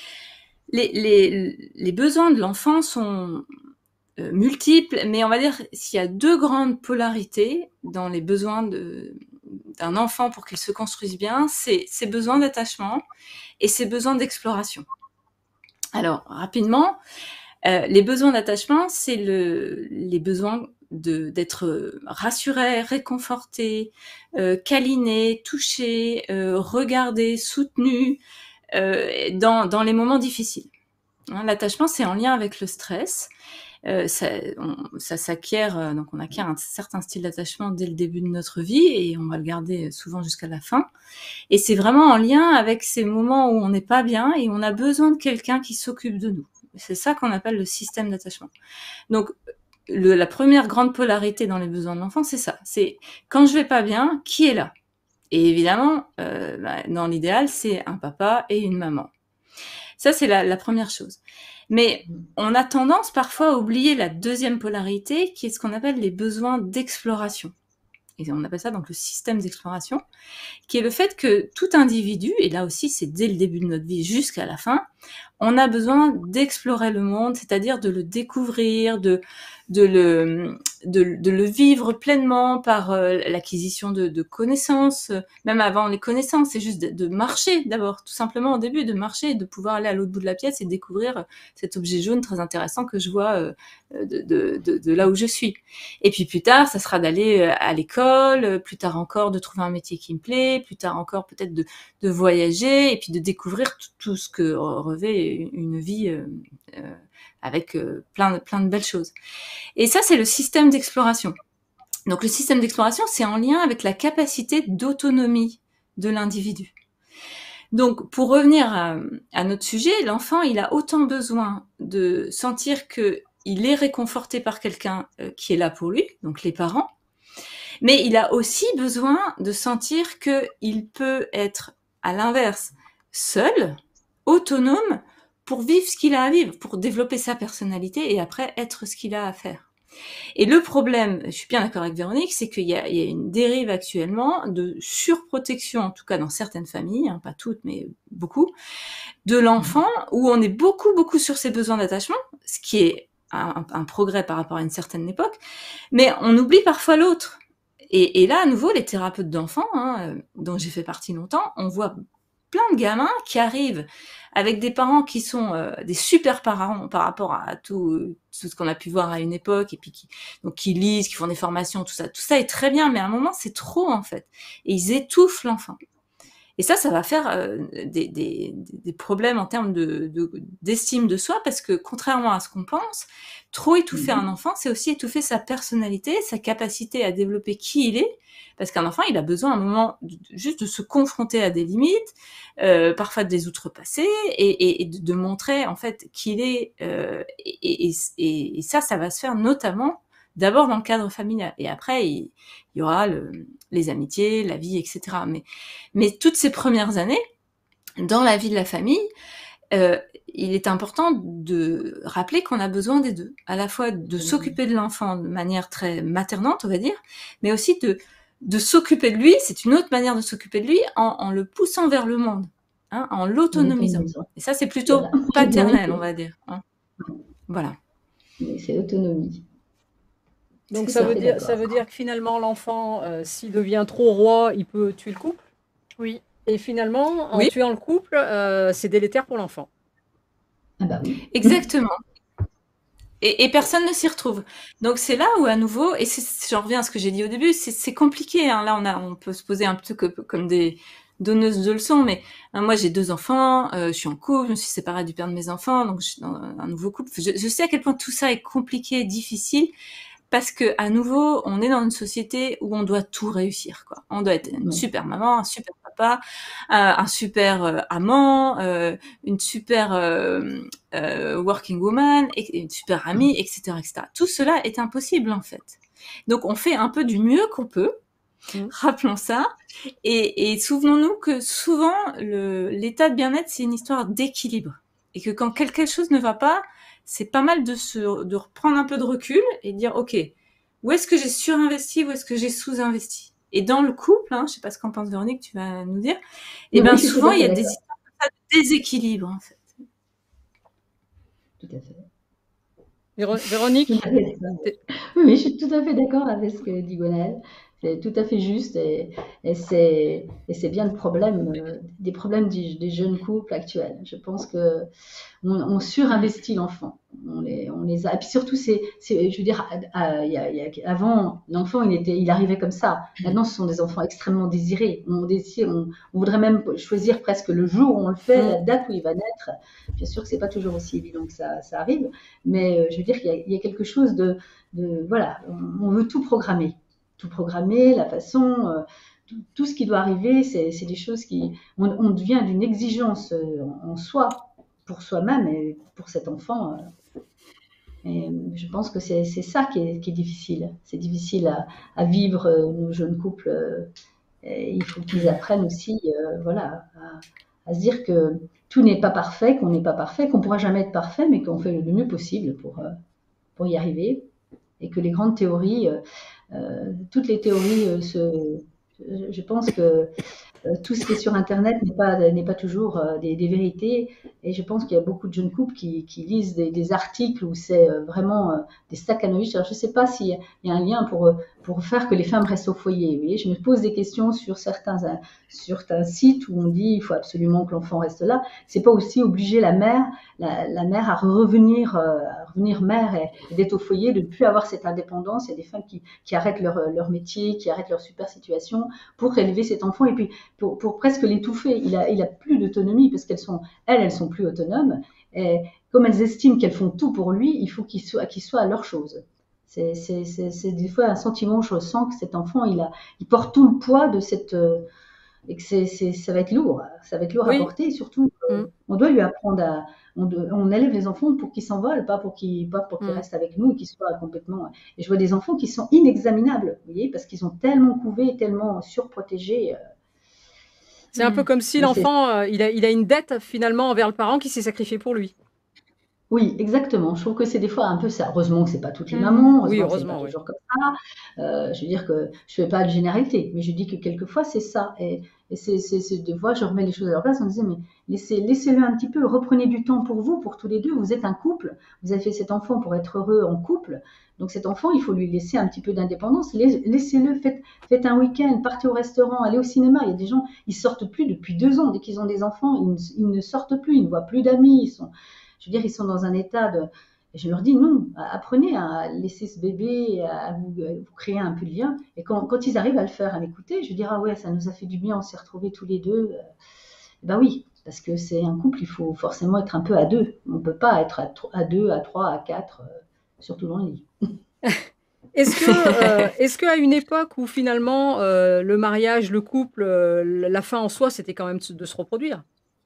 S1: Les, les, les besoins de l'enfant sont euh, multiples, mais on va dire s'il y a deux grandes polarités dans les besoins de, d'un enfant pour qu'il se construise bien, c'est ses besoins d'attachement et ses besoins d'exploration. Alors, rapidement, euh, les besoins d'attachement, c'est le, les besoins de, d'être rassuré, réconforté, euh, câliné, touché, euh, regardé, soutenu euh, dans, dans les moments difficiles. Hein, l'attachement, c'est en lien avec le stress. Euh, ça, on, ça s'acquiert, euh, donc on acquiert un certain style d'attachement dès le début de notre vie et on va le garder souvent jusqu'à la fin. Et c'est vraiment en lien avec ces moments où on n'est pas bien et on a besoin de quelqu'un qui s'occupe de nous. C'est ça qu'on appelle le système d'attachement. Donc, le, la première grande polarité dans les besoins de l'enfant, c'est ça. C'est quand je vais pas bien, qui est là ? Et évidemment, euh, bah, dans l'idéal, c'est un papa et une maman. Ça, c'est la, la première chose. Mais on a tendance parfois à oublier la deuxième polarité, qui est ce qu'on appelle les besoins d'exploration. Et on appelle ça donc le système d'exploration, qui est le fait que tout individu, et là aussi c'est dès le début de notre vie jusqu'à la fin, on a besoin d'explorer le monde, c'est-à-dire de le découvrir, de, de, le, de, de le vivre pleinement par euh, l'acquisition de, de connaissances, même avant les connaissances, c'est juste de, de marcher d'abord, tout simplement au début, de marcher, de pouvoir aller à l'autre bout de la pièce et découvrir cet objet jaune très intéressant que je vois euh, de, de, de, de là où je suis. Et puis plus tard, ça sera d'aller à l'école, plus tard encore de trouver un métier qui me plaît, plus tard encore peut-être de, de voyager, et puis de découvrir tout, tout ce que revêt une vie euh, euh, avec euh, plein, de, plein de belles choses. Et ça, c'est le système d'exploration. Donc le système d'exploration, c'est en lien avec la capacité d'autonomie de l'individu. Donc pour revenir à, à notre sujet, l'enfant, il a autant besoin de sentir que il est réconforté par quelqu'un euh, qui est là pour lui, donc les parents, mais il a aussi besoin de sentir qu'il peut être, à l'inverse, seul, autonome, pour vivre ce qu'il a à vivre, pour développer sa personnalité et après être ce qu'il a à faire. Et le problème, je suis bien d'accord avec Véronique, c'est qu'il y a, il y a une dérive actuellement de surprotection, en tout cas dans certaines familles, hein, pas toutes, mais beaucoup, de l'enfant, où on est beaucoup, beaucoup sur ses besoins d'attachement, ce qui est un, un progrès par rapport à une certaine époque, mais on oublie parfois l'autre. Et, et là, à nouveau, les thérapeutes d'enfants, hein, dont j'ai fait partie longtemps, on voit plein de gamins qui arrivent avec des parents qui sont euh, des super parents par rapport à tout, tout ce qu'on a pu voir à une époque, et puis qui, donc, qui lisent, qui font des formations, tout ça. Tout ça est très bien, mais à un moment, c'est trop, en fait. Et ils étouffent l'enfant. Et ça, ça va faire euh, des, des, des problèmes en termes de, de, d'estime de soi, parce que contrairement à ce qu'on pense, trop étouffer
S4: Mhm.
S1: un enfant, c'est aussi étouffer sa personnalité, sa capacité à développer qui il est, parce qu'un enfant, il a besoin à un moment de- juste de se confronter à des limites, euh, parfois de les outrepasser, et, et, et de, de montrer en fait qui il est. Euh, et, et, et, et ça, ça va se faire notamment d'abord dans le cadre familial, et après, il, il y aura le, les amitiés, la vie, et cetera. Mais mais toutes ces premières années, dans la vie de la famille, euh, il est important de rappeler qu'on a besoin des deux. À la fois de s'occuper de l'enfant de manière très maternante, on va dire, mais aussi de, de s'occuper de lui, c'est une autre manière de s'occuper de lui, en, en le poussant vers le monde, hein, en l'autonomisant. Et ça, c'est plutôt
S4: Voilà.
S1: paternel,
S4: Donc,
S1: on va dire. Hein. Voilà.
S4: mais c'est l'autonomie.
S2: Donc
S4: Tout
S2: ça
S4: à
S2: veut
S4: fait
S2: dire, ça
S4: d'accord.
S2: veut dire que finalement, l'enfant, euh, s'il devient trop roi, il peut tuer le couple.
S3: Oui.
S2: Et finalement, en
S1: Oui.
S2: tuant le couple, euh, c'est délétère pour l'enfant.
S4: Ah bah oui.
S1: Exactement. Et, et personne ne s'y retrouve. Donc c'est là où à nouveau, et c'est- j'en reviens à ce que j'ai dit au début, c'est c'est compliqué. Hein. Là, on a, on peut se poser un peu comme, comme des donneuses de leçons, mais hein, moi j'ai deux enfants, euh, je suis en couple, je me suis séparée du père de mes enfants, donc je suis dans un nouveau couple. Je, je sais à quel point tout ça est compliqué, difficile, parce que à nouveau, on est dans une société où on doit tout réussir, quoi. On doit être une
S4: Ouais.
S1: super maman, un super papa, un, un super euh, amant, euh, une super euh, euh, working woman, et, une super amie, et cetera, et cetera. Tout cela est impossible en fait. Donc on fait un peu du mieux qu'on peut.
S2: Mm.
S1: Rappelons ça. Et, et souvenons-nous que souvent, le, l'état de bien-être, c'est une histoire d'équilibre. Et que quand quelque chose ne va pas, c'est pas mal de, se, de reprendre un peu de recul et de dire, OK, où est-ce que j'ai surinvesti, où est-ce que j'ai sous-investi? Et dans le couple, hein, je sais pas ce qu'en pense Véronique, tu vas nous dire, et
S4: Non,
S1: ben
S4: oui, je suis tout
S1: souvent,
S4: à
S1: il y
S4: fait
S1: a des
S4: d'accord.
S1: histoires de déséquilibre, en fait.
S4: Tout à fait.
S2: Véro-
S4: Tout
S2: Véronique,
S4: à fait d'accord.
S2: t'es-
S4: Oui, oui, je suis tout à fait d'accord avec ce que dit Gwenaëlle. C'est tout à fait juste et, et c'est et c'est bien le problème euh, des problèmes des, des jeunes couples actuels. Je pense que on, on surinvestit l'enfant. On les, on les a. Et puis surtout, c'est, c'est, je veux dire, à- à- il y a- il y a- avant, l'enfant, il était, il arrivait comme ça. Maintenant, ce sont des enfants extrêmement désirés. On désire, on, on voudrait même choisir presque le jour où on le fait,
S2: Mm.
S4: la date où il va naître. Bien sûr que c'est pas toujours aussi évident que ça, ça arrive, mais euh, je veux dire qu'il y a, il y a quelque chose de, de voilà, on, on veut tout programmer, tout programmer, la façon. euh, tout, tout ce qui doit arriver, c'est, c'est des choses qui, on, on devient d'une exigence euh, en, en soi pour soi-même et pour cet enfant. euh. Et je pense que c'est c'est ça qui est, qui est difficile. C'est difficile à, à vivre euh, nos jeunes couples. euh, et il faut qu'ils apprennent aussi, euh, voilà, à, à se dire que tout n'est pas parfait, qu'on n'est pas parfait, qu'on pourra jamais être parfait, mais qu'on fait le mieux possible pour, euh, pour y arriver. Et que les grandes théories, euh, euh, toutes les théories, euh, se, je pense que euh, tout ce qui est sur Internet n'est pas, n'est pas toujours euh, des, des vérités. Et je pense qu'il y a beaucoup de jeunes couples qui, qui lisent des, des articles où c'est euh, vraiment euh, des staccanoïdes. Alors, je ne sais pas s'il y a un lien pour, pour faire que les femmes restent au foyer. Vous voyez, je me pose des questions sur certains, sur certains sites où on dit il faut absolument que l'enfant reste là. C'est pas aussi obliger la mère, la, la mère à revenir, euh, à revenir mère et, et d'être au foyer, de ne plus avoir cette indépendance. Il y a des femmes qui, qui arrêtent leur, leur métier, qui arrêtent leur super situation pour élever cet enfant. Et puis, pour, pour presque l'étouffer. Il a, il a plus d'autonomie parce qu'elles sont, elles, elles sont plus autonomes. Et comme elles estiment qu'elles font tout pour lui, il faut qu'il soit, qu'il soit à leur chose. C'est, c'est, c'est, c'est des fois un sentiment, je ressens que cet enfant, il, a, il porte tout le poids de cette... Euh, et que c'est, c'est, ça va être lourd. Ça va être lourd à
S2: oui.
S4: porter. Et surtout, euh,
S2: Mm.
S4: on doit lui apprendre à... On, de, on élève les enfants pour qu'ils s'envolent, pas pour qu'ils, pas pour qu'ils
S2: Mm.
S4: restent avec nous et qu'ils soient complètement... Et je vois des enfants qui sont inexaminables, vous voyez, parce qu'ils sont tellement couvés, tellement surprotégés. Euh,
S2: C'est un peu
S3: Mm.
S2: comme si
S4: mais c'est
S2: l'enfant, euh, il a, il a une dette finalement envers le parent qui s'est sacrifié pour lui.
S4: Oui, exactement. Je trouve que c'est des fois un peu ça. Heureusement que c'est pas toutes les
S3: Mm.
S4: mamans,
S2: Oui,
S4: heureusement que c'est pas
S2: heureusement, oui.
S4: toujours comme ça. Euh, je veux dire que je fais pas de généralité, mais je dis que quelquefois c'est ça. Et, et c'est, c'est, c'est des fois, je remets les choses à leur place en disant, mais laissez, laissez-le un petit peu, reprenez du temps pour vous, pour tous les deux. Vous êtes un couple, vous avez fait cet enfant pour être heureux en couple. Donc cet enfant, il faut lui laisser un petit peu d'indépendance. Lais- Laissez-le, faites, faites un week-end, partez au restaurant, allez au cinéma. Il y a des gens, ils sortent plus depuis deux ans. Dès qu'ils ont des enfants, ils ne, ils ne sortent plus, ils ne voient plus d'amis. Ils sont, je veux dire, ils sont dans un état de, je leur dis non, apprenez à laisser ce bébé, à vous, à vous créer un peu de lien. Et quand, quand ils arrivent à le faire, à m'écouter, je dis ah ouais, ça nous a fait du bien, on s'est retrouvés tous les deux. Ben oui, parce que c'est un couple, il faut forcément être un peu à deux. On ne peut pas être à, à deux, à trois, à quatre, euh, surtout dans le lit.
S2: Est-ce que, euh, est-ce qu'à une époque où finalement euh, le mariage, le couple, euh, la fin en soi, c'était quand même de se reproduire,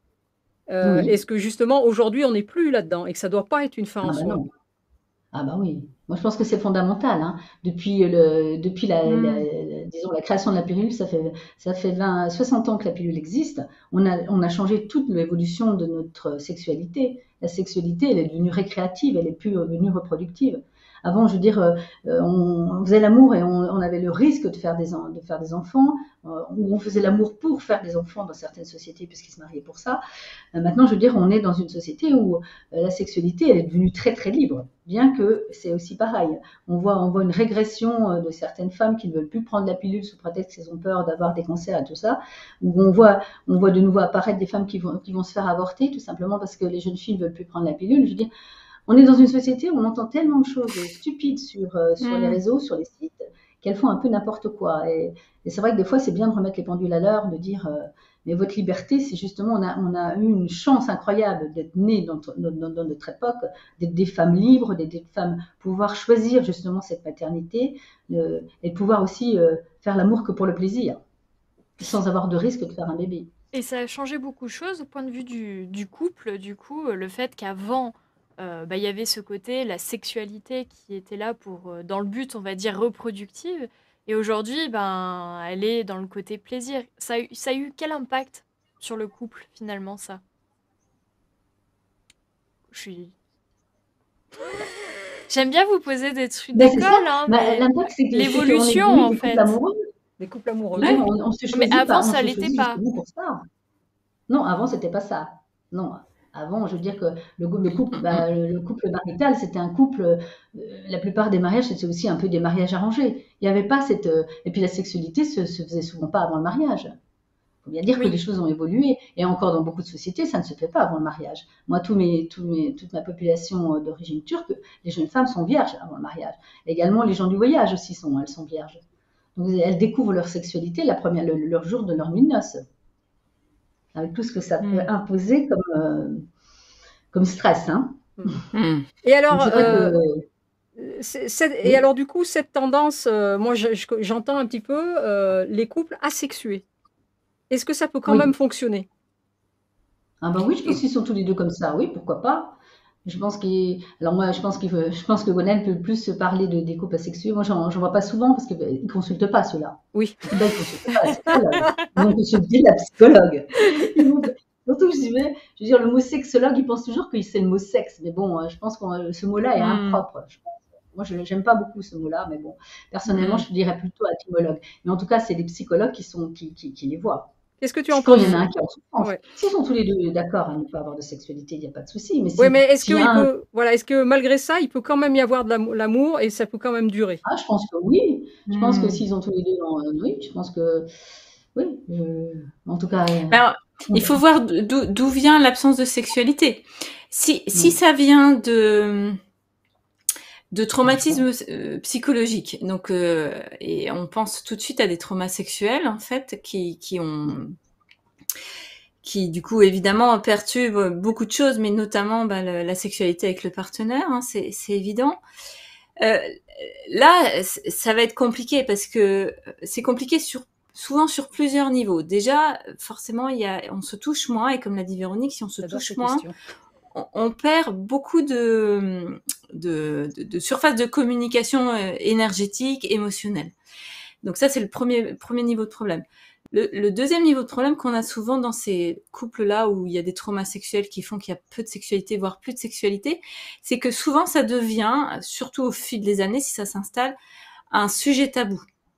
S2: euh,
S4: Oui.
S2: est-ce que justement aujourd'hui on n'est plus là-dedans et que ça doit pas être une fin
S4: Ah
S2: en
S4: ben
S2: soi?
S4: non. Ah bah oui, moi je pense que c'est fondamental, hein. Depuis le, depuis la, la-
S3: Mm.
S4: la- disons la création de la pilule, ça fait, ça fait vingt, soixante ans que la pilule existe. On a, on a changé toute l'évolution de notre sexualité. La sexualité, elle est devenue récréative, elle est plus devenue reproductive. Avant, je veux dire, euh, on, on faisait l'amour et on, on avait le risque de faire des, en- de faire des enfants, euh, ou on faisait l'amour pour faire des enfants dans certaines sociétés puisqu'ils se mariaient pour ça. Euh, Maintenant, je veux dire, on est dans une société où euh, la sexualité, elle est devenue très très libre, bien que c'est aussi pareil. On voit, on voit une régression euh, de certaines femmes qui ne veulent plus prendre la pilule sous prétexte qu'elles ont peur d'avoir des cancers et tout ça, où on voit, on voit de nouveau apparaître des femmes qui vont, qui vont se faire avorter tout simplement parce que les jeunes filles ne veulent plus prendre la pilule. Je veux dire, on est dans une société où on entend tellement de choses stupides sur, euh, sur les
S3: Mm.
S4: réseaux, sur les sites, qu'elles font un peu n'importe quoi. Et, et c'est vrai que des fois, c'est bien de remettre les pendules à l'heure, de dire, euh, mais votre liberté, c'est justement, on a, on a eu une chance incroyable d'être nés dans, dans, dans, dans notre époque, d'être des femmes libres, d'être des femmes pouvoir choisir justement cette maternité, euh, et de pouvoir aussi euh, faire l'amour que pour le plaisir, sans avoir de risque de faire un bébé.
S3: Et ça a changé beaucoup de choses au point de vue du, du couple, du coup, euh, le fait qu'avant, euh, bah, il y avait ce côté, la sexualité qui était là pour, euh, dans le but, on va dire, reproductive, et aujourd'hui, ben, elle est dans le côté plaisir. Ça a eu, ça a eu quel impact sur le couple, finalement, ça? Je suis... J'aime bien vous poser des trucs
S4: Ben c'est ça,
S3: d'école, hein,
S4: ben,
S3: mais
S4: l'impact c'est que- c'est qu'on est
S3: l'évolution,
S4: devenu
S3: en
S4: des couples
S3: fait.
S4: amoureux.
S2: Des couples amoureux,
S4: Je veux
S2: oui.
S4: dire, on, on se
S3: Mais
S4: choisit
S3: avant,
S4: pas, on
S3: ça
S4: se
S3: l'était
S4: choisit
S3: pas.
S4: justement pour ça. Non, avant, c'était pas ça. Non, avant, je veux dire que le, le couple, bah, le, le couple marital, c'était un couple. euh, la plupart des mariages, c'était aussi un peu des mariages arrangés. Il n'y avait pas cette. euh, et puis la sexualité se, se faisait souvent pas avant le mariage. Il faut bien dire que
S3: Oui.
S4: les choses ont évolué. Et encore dans beaucoup de sociétés, ça ne se fait pas avant le mariage. Moi, tous mes, tous mes, toute ma population euh, d'origine turque, les jeunes femmes sont vierges avant le mariage. Également, les gens du voyage aussi sont, elles sont vierges. Donc, elles découvrent leur sexualité la première, le, leur jour de leur nuit de noces, avec tout ce que ça peut
S3: Mm.
S4: imposer comme, euh, comme stress. Hein.
S1: Hmm.
S2: Et alors,
S4: Donc c'est vrai
S2: euh,
S4: que
S2: c'est- c'est- et
S4: oui.
S2: alors du coup, cette tendance, euh, moi je- je- j'entends un petit peu euh, les couples asexués. Est-ce que ça peut quand même
S4: Oui.
S2: fonctionner?
S4: Ah ben oui, je pense qu'ils sont tous les deux comme ça. Oui, pourquoi pas. Je pense qu'il. Alors moi, je pense qu'il faut... je pense que Gwenaël peut plus se parler de, des couples asexués. Moi, j'en, j'en vois pas souvent parce qu'ils ne consultent pas ceux-là.
S2: Oui.
S4: Ben, ils consultent pas la psychologue. Ils vont consulter la psychologue. Ils vont- Surtout, je dirais, je veux dire, le mot sexologue, ils pensent toujours que c'est le mot sexe. Mais bon, euh, je pense que ce mot-là est
S3: Mm.
S4: impropre. Je pense. Moi, je n'aime pas beaucoup ce mot-là, mais bon, personnellement,
S1: Hmm.
S4: je dirais plutôt étymologue. Mais en tout cas, c'est les psychologues qui, sont, qui, qui, qui les voient.
S2: Qu'est-ce que tu en
S4: Quand il y
S2: penses?
S4: en a un qui est en souffrance.
S2: Ouais.
S4: S'ils sont tous les deux d'accord à ne pas avoir de sexualité, il n'y a pas de souci. Mais
S2: Oui,
S4: si,
S2: mais est-ce
S4: s'il y
S2: que
S4: a
S2: il
S4: un.
S2: peut, voilà, est-ce que malgré ça, il peut quand même y avoir de l'amo- l'amour et ça peut quand même durer?
S4: Ah, je pense que oui. Je pense que
S3: Mm.
S4: s'ils ont tous les deux. dans- Oui, je pense que. Oui. je- En tout cas. euh,
S1: Alors,
S4: oui.
S1: il faut voir d'où d'où vient l'absence de sexualité. Si, si
S4: Oui.
S1: ça vient de, de traumatisme euh, psychologique, donc, euh, et on pense tout de suite à des traumas sexuels, en fait, qui, qui ont, qui du coup évidemment perturbent beaucoup de choses, mais notamment bah, le- la sexualité avec le partenaire, hein, c'est c'est évident. Euh, là, c- ça va être compliqué parce que c'est compliqué sur souvent sur plusieurs niveaux. Déjà, forcément, il y a, on se touche moins, et comme l'a dit Véronique, si on se
S2: J'adore
S1: touche
S2: ces
S1: moins,
S2: questions.
S1: on, on perd beaucoup de, de, de, de surface de communication euh, énergétique, émotionnelle. Donc ça, c'est le premier, premier niveau de problème. Le, le deuxième niveau de problème qu'on a souvent dans ces couples-là où il y a des traumas sexuels qui font qu'il y a peu de sexualité, voire plus de sexualité, c'est que souvent ça devient, surtout au fil des années, si ça s'installe, un sujet tabou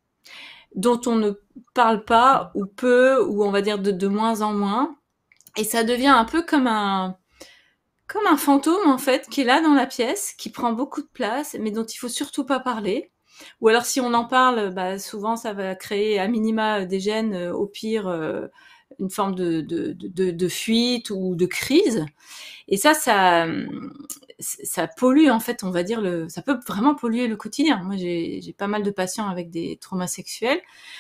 S1: dont on ne parle pas ou peu, ou on va dire de, de moins en moins. Et ça devient un peu comme un, comme un fantôme, en fait, qui est là dans la pièce, qui prend beaucoup de place, mais dont il faut surtout pas parler. Ou alors, si on en parle, bah, souvent, ça va créer à minima des gènes, euh, au pire, euh, une forme de, de, de, de fuite ou de crise. Et ça, ça, ça pollue, en fait, on va dire, le, ça peut vraiment polluer le quotidien. Moi, j'ai, j'ai pas mal de patients avec des traumas sexuels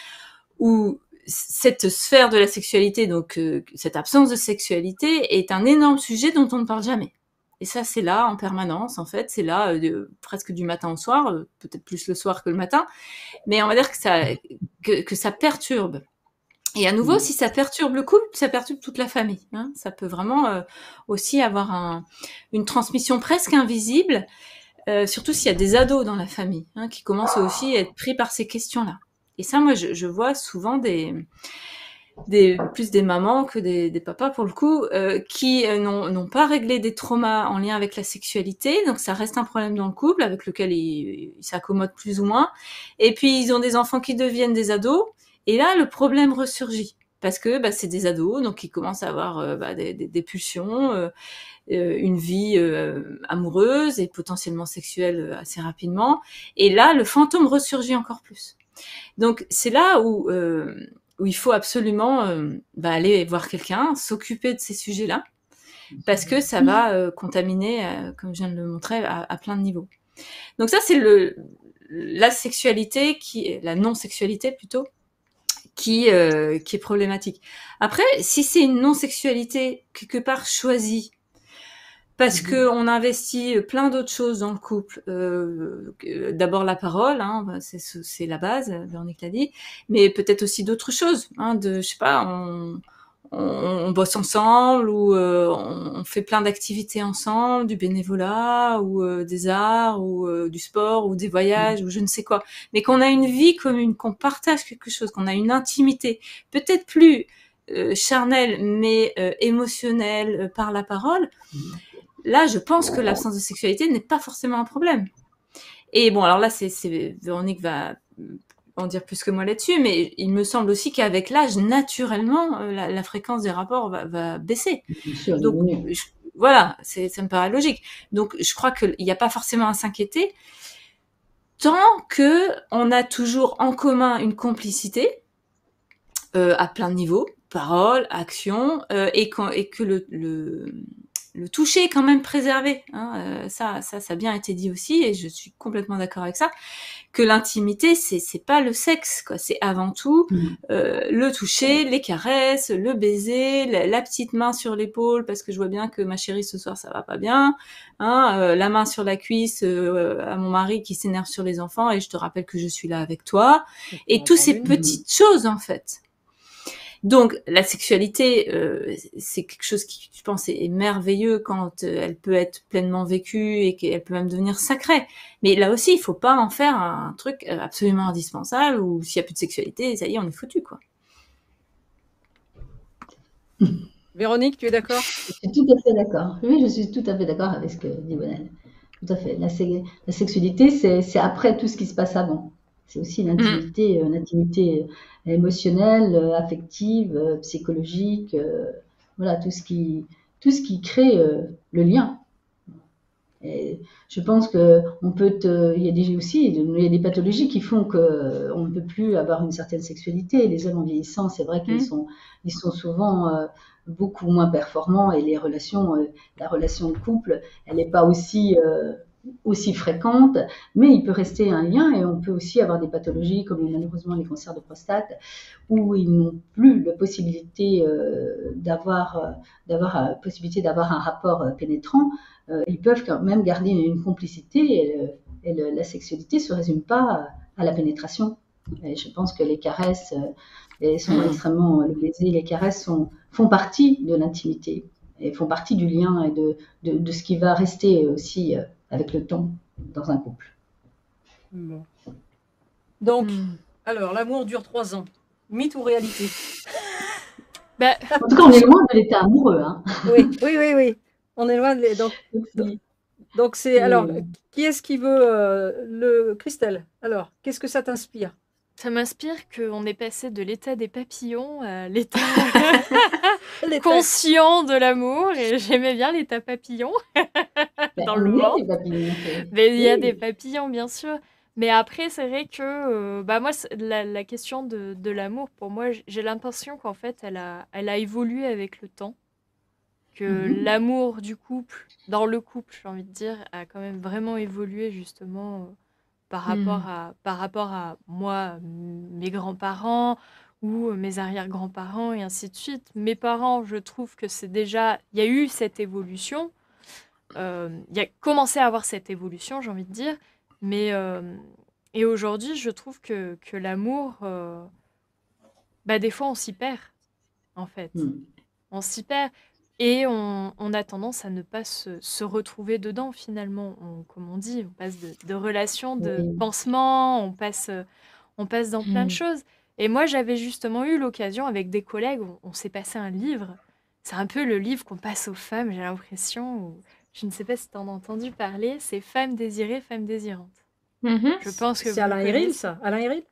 S1: où cette sphère de la sexualité, donc euh, cette absence de sexualité, est un énorme sujet dont on ne parle jamais. Et ça, c'est là en permanence, en fait, c'est là euh, presque du matin au soir, euh, peut-être plus le soir que le matin, mais on va dire que ça, que, que ça perturbe. Et à nouveau, si ça perturbe le couple, ça perturbe toute la famille. Hein. Ça peut vraiment euh, aussi avoir un, une transmission presque invisible, euh, surtout s'il y a des ados dans la famille, hein, qui commencent aussi à être pris par ces questions-là. Et ça, moi, je, je vois souvent des, des, plus des mamans que des, des papas, pour le coup, euh, qui euh, n'ont, n'ont pas réglé des traumas en lien avec la sexualité. Donc, ça reste un problème dans le couple avec lequel ils, ils s'accommodent plus ou moins. Et puis, ils ont des enfants qui deviennent des ados. Et là, le problème ressurgit. Parce que bah, c'est des ados, donc ils commencent à avoir euh, bah, des, des, des pulsions, euh, euh, une vie euh, amoureuse et potentiellement sexuelle assez rapidement. Et là, le fantôme ressurgit encore plus. Donc c'est là où, euh, où il faut absolument euh, bah, aller voir quelqu'un, s'occuper de ces sujets-là, parce que ça va euh, contaminer, euh, comme je viens de le montrer, à, à plein de niveaux. Donc ça, c'est le, la sexualité, qui, la non-sexualité plutôt, qui, euh, qui est problématique. Après, si c'est une non-sexualité quelque part choisie, parce mmh. que on investit plein d'autres choses dans le couple. Euh, d'abord la parole, hein, c'est, c'est la base, Véronique l'a dit, mais peut-être aussi d'autres choses. Hein, de, je sais pas, on, on, on bosse ensemble ou euh, on, on fait plein d'activités ensemble, du bénévolat ou euh, des arts ou euh, du sport ou des voyages mmh. ou je ne sais quoi. Mais qu'on a une vie commune, qu'on partage quelque chose, qu'on a une intimité, peut-être plus euh, charnelle mais euh, émotionnelle euh, par la parole. Mmh. Là, je pense que l'absence de sexualité n'est pas forcément un problème. Et bon, alors là, c'est, c'est Véronique va en dire plus que moi là-dessus, mais il me semble aussi qu'avec l'âge, naturellement, la, la fréquence des rapports va, va baisser.
S4: Sûr,
S1: Donc, je, voilà, c'est, ça me paraît logique. Donc, je crois qu'il n'y a pas forcément à s'inquiéter tant que on a toujours en commun une complicité euh, à plein de niveaux, parole, action, euh, et, et que le, le le toucher est quand même préservé, hein, euh, ça, ça, ça a bien été dit aussi, et je suis complètement d'accord avec ça, que l'intimité, c'est, c'est pas le sexe, quoi, c'est avant tout euh, le toucher, les caresses, le baiser, la, la petite main sur l'épaule, parce que je vois bien que ma chérie ce soir ça va pas bien, hein, euh, la main sur la cuisse euh, à mon mari qui s'énerve sur les enfants, et je te rappelle que je suis là avec toi, et toutes ces petites choses en fait. Donc, la sexualité, euh, c'est quelque chose qui, je pense, est merveilleux quand euh, elle peut être pleinement vécue et qu'elle peut même devenir sacrée. Mais là aussi, il faut pas en faire un truc absolument indispensable où s'il y a plus de sexualité, ça y est, on est foutu, quoi.
S2: Véronique, tu es d'accord ?
S4: Je suis tout à fait d'accord. Oui, je suis tout à fait d'accord avec ce que dit Bonel. Tout à fait. La, la sexualité, c'est, c'est après tout ce qui se passe avant. C'est aussi l'intimité, mmh. l'intimité émotionnelle, affective, psychologique, euh, voilà, tout ce qui, tout ce qui crée euh, le lien. Et je pense que on peut, te, il y a des, aussi il y a des pathologies qui font que on ne peut plus avoir une certaine sexualité. Les hommes en vieillissant, c'est vrai qu'ils mmh. sont, ils sont souvent euh, beaucoup moins performants et les relations, euh, la relation de couple, elle n'est pas aussi euh, aussi fréquente, mais il peut rester un lien et on peut aussi avoir des pathologies comme malheureusement les cancers de prostate où ils n'ont plus la possibilité euh, d'avoir, euh, d'avoir la possibilité d'avoir un rapport euh, pénétrant. Euh, ils peuvent quand même garder une, une complicité et, le, et le, la sexualité ne se résume pas à la pénétration. Et je pense que les caresses euh, sont mmh. extrêmement, le baiser, les caresses sont, font partie de l'intimité et font partie du lien et de, de, de ce qui va rester aussi euh, avec le temps dans un couple.
S2: Bon. Donc, mmh. alors, l'amour dure trois ans. mythe ou réalité?
S3: Bah,
S4: En tout cas, on est loin de l'état amoureux. Hein.
S2: Oui, oui, oui, oui. On est loin de... Donc,
S4: Oui.
S2: donc c'est... Alors,
S4: Et-
S2: qui est-ce qui veut euh, le... Christelle, alors, qu'est-ce que ça t'inspire?
S3: ça m'inspire qu'on est passé de l'état des papillons à l'état
S2: Les
S3: conscient de l'amour, et j'aimais bien l'état papillon.
S4: Ben,
S3: Dans
S4: on
S3: le
S4: est
S3: ventre.
S4: des papillons, c'est-
S3: Mais il y a
S4: oui.
S3: des papillons, bien sûr. Mais après, c'est vrai que euh, bah moi, c'est- la, la question de, de l'amour, pour moi, j- j'ai l'impression qu'en fait, elle a, elle a évolué avec le temps. Que
S4: Mhm.
S3: l'amour du couple, dans le couple, j'ai envie de dire, a quand même vraiment évolué justement euh, par rapport
S1: Mhm.
S3: à, par rapport à moi, m- mes grands-parents ou euh, mes arrière-grands-parents et ainsi de suite. Mes parents, je trouve que c'est déjà, il y a eu cette évolution. Euh, Il y a commencé à avoir cette évolution, j'ai envie de dire. Mais euh, et aujourd'hui, je trouve que, que l'amour, euh, bah, des fois, on s'y perd, en fait.
S4: Mm.
S3: On s'y perd. Et on, on a tendance à ne pas se, se retrouver dedans, finalement. On- comme on dit, on passe de, de relations, de
S4: Oui.
S3: pansements, on passe, euh, on passe dans plein de
S1: Mhm.
S3: choses. Et moi, j'avais justement eu l'occasion, avec des collègues, on, on s'est passé un livre. C'est un peu le livre qu'on passe aux femmes, j'ai l'impression. Ou, je ne sais pas si tu en as entendu parler. C'est Femmes désirées, femmes désirantes.
S1: Mhm.
S3: Je pense que
S2: C'est
S3: vous
S2: Alain Héril,
S3: connaissez.
S2: ça? Alain Héril?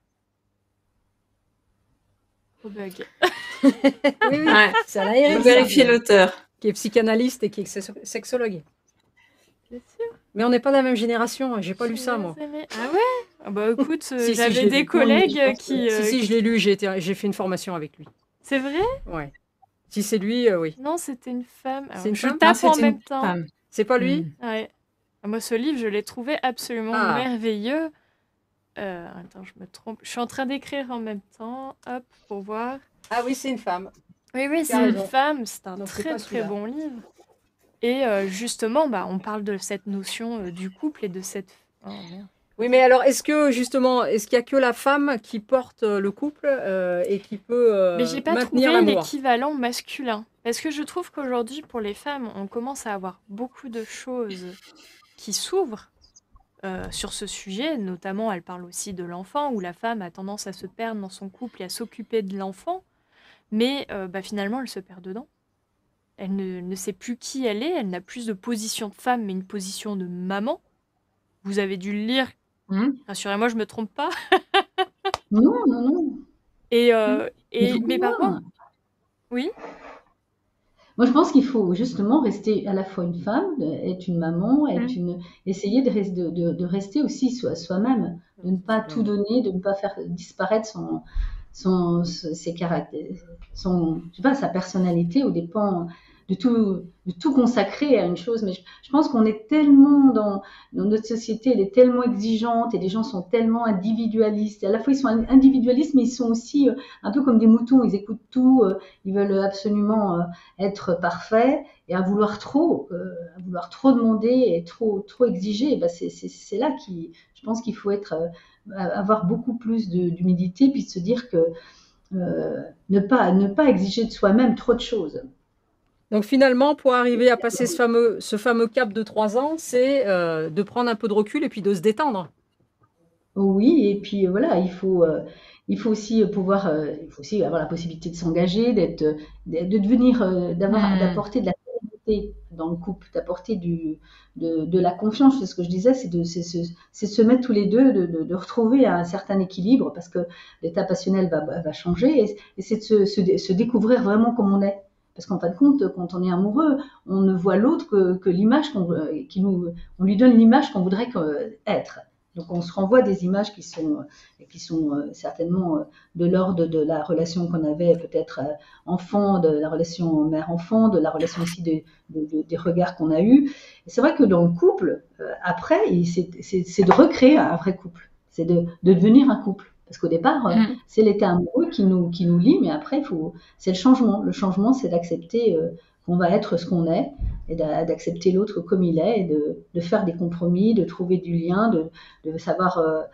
S3: Oh, bug.
S2: Oui, oui,
S1: Ouais.
S2: c'est Alain
S1: Faut
S2: Héril, ça,
S1: vérifier l'auteur.
S2: qui est psychanalyste et qui est sex- sexologue.
S3: C'est sûr.
S2: Mais on n'est pas de la même génération, j'ai pas lu ça, moi.
S3: Ah ouais? Ah bah écoute, euh,
S2: Si, si, je
S3: j'avais
S2: l'ai
S3: des
S2: lu.
S3: collègues
S4: Oui, je pense que-
S3: qui...
S2: Si,
S3: euh,
S2: si, je l'ai lu, j'ai été- j'ai fait une formation avec lui.
S3: C'est vrai?
S2: Ouais. Si c'est lui, euh, oui.
S3: Non, c'était une femme. Alors,
S2: C'est une
S3: je
S2: femme?
S3: tape
S1: Ah,
S3: en
S1: c'est
S3: même
S1: une
S3: temps.
S1: femme.
S2: C'est pas lui?
S1: Mhm.
S3: Ouais. Ah, moi, ce livre, je l'ai trouvé absolument
S2: Ah.
S3: merveilleux. Euh, attends, je me trompe. Je suis en train d'écrire en même temps. Hop, pour voir.
S2: Ah oui, c'est une femme.
S3: Oui, oui,
S2: Tu as
S3: c'est une
S2: raison.
S3: femme. C'est un
S2: Donc, c'est
S3: très,
S2: pas
S3: très
S2: celui-là.
S3: bon livre. Et euh, justement, bah, on parle de cette notion euh, du couple et de cette... Oh, merde.
S2: Oui, mais alors, est-ce que, justement, est-ce qu'il y a que la femme qui porte euh, le couple euh, et qui peut euh,
S3: Mais j'ai pas
S2: maintenir
S3: trouvé
S2: l'amour?
S3: l'équivalent masculin. Parce que je trouve qu'aujourd'hui, pour les femmes, on commence à avoir beaucoup de choses qui s'ouvrent euh, sur ce sujet. Notamment, elle parle aussi de l'enfant, où la femme a tendance à se perdre dans son couple et à s'occuper de l'enfant. Mais euh, bah, finalement, elle se perd dedans. Elle ne, ne sait plus qui elle est. Elle n'a plus de position de femme, mais une position de maman. Vous avez dû le lire.
S1: Mhm.
S3: Rassurez-moi, je me trompe pas.
S4: Non, non, non.
S3: Et, euh,
S4: Mais
S3: et,
S4: faut
S3: mais par
S4: voir.
S3: contre, oui,
S4: Moi, je pense qu'il faut justement rester à la fois une femme, être une maman, être
S1: Mhm.
S4: une, essayer de, res- de, de- de rester aussi soi- soi-même, de ne pas tout donner, de ne pas faire disparaître son, son, ses caractères, son, je sais pas, sa personnalité aux dépens de tout, de tout consacrer à une chose. Mais je, je pense qu'on est tellement dans, dans notre société, elle est tellement exigeante et les gens sont tellement individualistes. À la fois, ils sont individualistes, mais ils sont aussi euh, un peu comme des moutons. Ils écoutent tout, euh, ils veulent absolument euh, être parfaits et à vouloir trop, euh, à vouloir trop demander et trop, trop exiger. Ben c'est, c'est, c'est là qui, je pense qu'il faut être, euh, avoir beaucoup plus de, d'humilité, puis de se dire que euh, ne pas, ne pas exiger de soi-même trop de choses.
S2: Donc finalement, pour arriver à passer ce fameux, ce fameux cap de trois ans, c'est euh, de prendre un peu de recul et puis de se détendre.
S4: Oui, et puis euh, voilà, il faut, euh, il faut aussi pouvoir, euh, il faut aussi avoir la possibilité de s'engager, d'être, de, de devenir, euh, d'avoir,
S1: Mhm.
S4: d'apporter de la sérénité dans le couple, d'apporter du, de, de la confiance. C'est ce que je disais, c'est de, c'est, c'est, c'est se mettre tous les deux, de, de, de retrouver un certain équilibre, parce que l'état passionnel va, va changer, et, et c'est de se, se, se découvrir vraiment comme on est. Parce qu'en fin de compte, quand on est amoureux, on ne voit l'autre que, que l'image qu'on, qui nous, on lui donne l'image qu'on voudrait être. Donc on se renvoie des images qui sont, qui sont euh, certainement euh, de l'ordre de la relation qu'on avait peut-être euh, enfant, de la relation mère-enfant, de la relation aussi de, de, de, des regards qu'on a eus. Et c'est vrai que dans le couple, euh, après, c'est, c'est, c'est de recréer un vrai couple, c'est de, de devenir un couple. Parce qu'au départ, euh,
S1: Mhm.
S4: c'est l'état amoureux qui nous, qui nous lie, mais après, il faut, c'est le changement. Le changement, c'est d'accepter euh, qu'on va être ce qu'on est, et d'accepter l'autre comme il est, et de, de faire des compromis, de trouver du lien, de, de savoir, euh,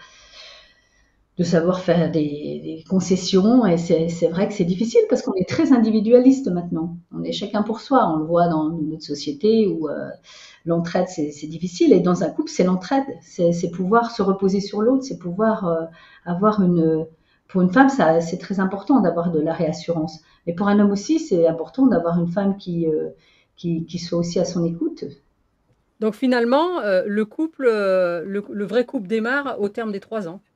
S4: de savoir faire des, des concessions. Et c'est, c'est vrai que c'est difficile parce qu'on est très individualiste maintenant. On est chacun pour soi. On le voit dans notre société où euh, l'entraide, c'est, c'est difficile. Et dans un couple, c'est l'entraide. C'est, c'est pouvoir se reposer sur l'autre, c'est pouvoir euh, avoir une pour une femme, ça, c'est très important d'avoir de la réassurance. Mais pour un homme aussi, c'est important d'avoir une femme qui, euh, qui, qui soit aussi à son écoute.
S2: Donc finalement, euh, le couple, euh, le, le vrai couple démarre au terme des trois ans.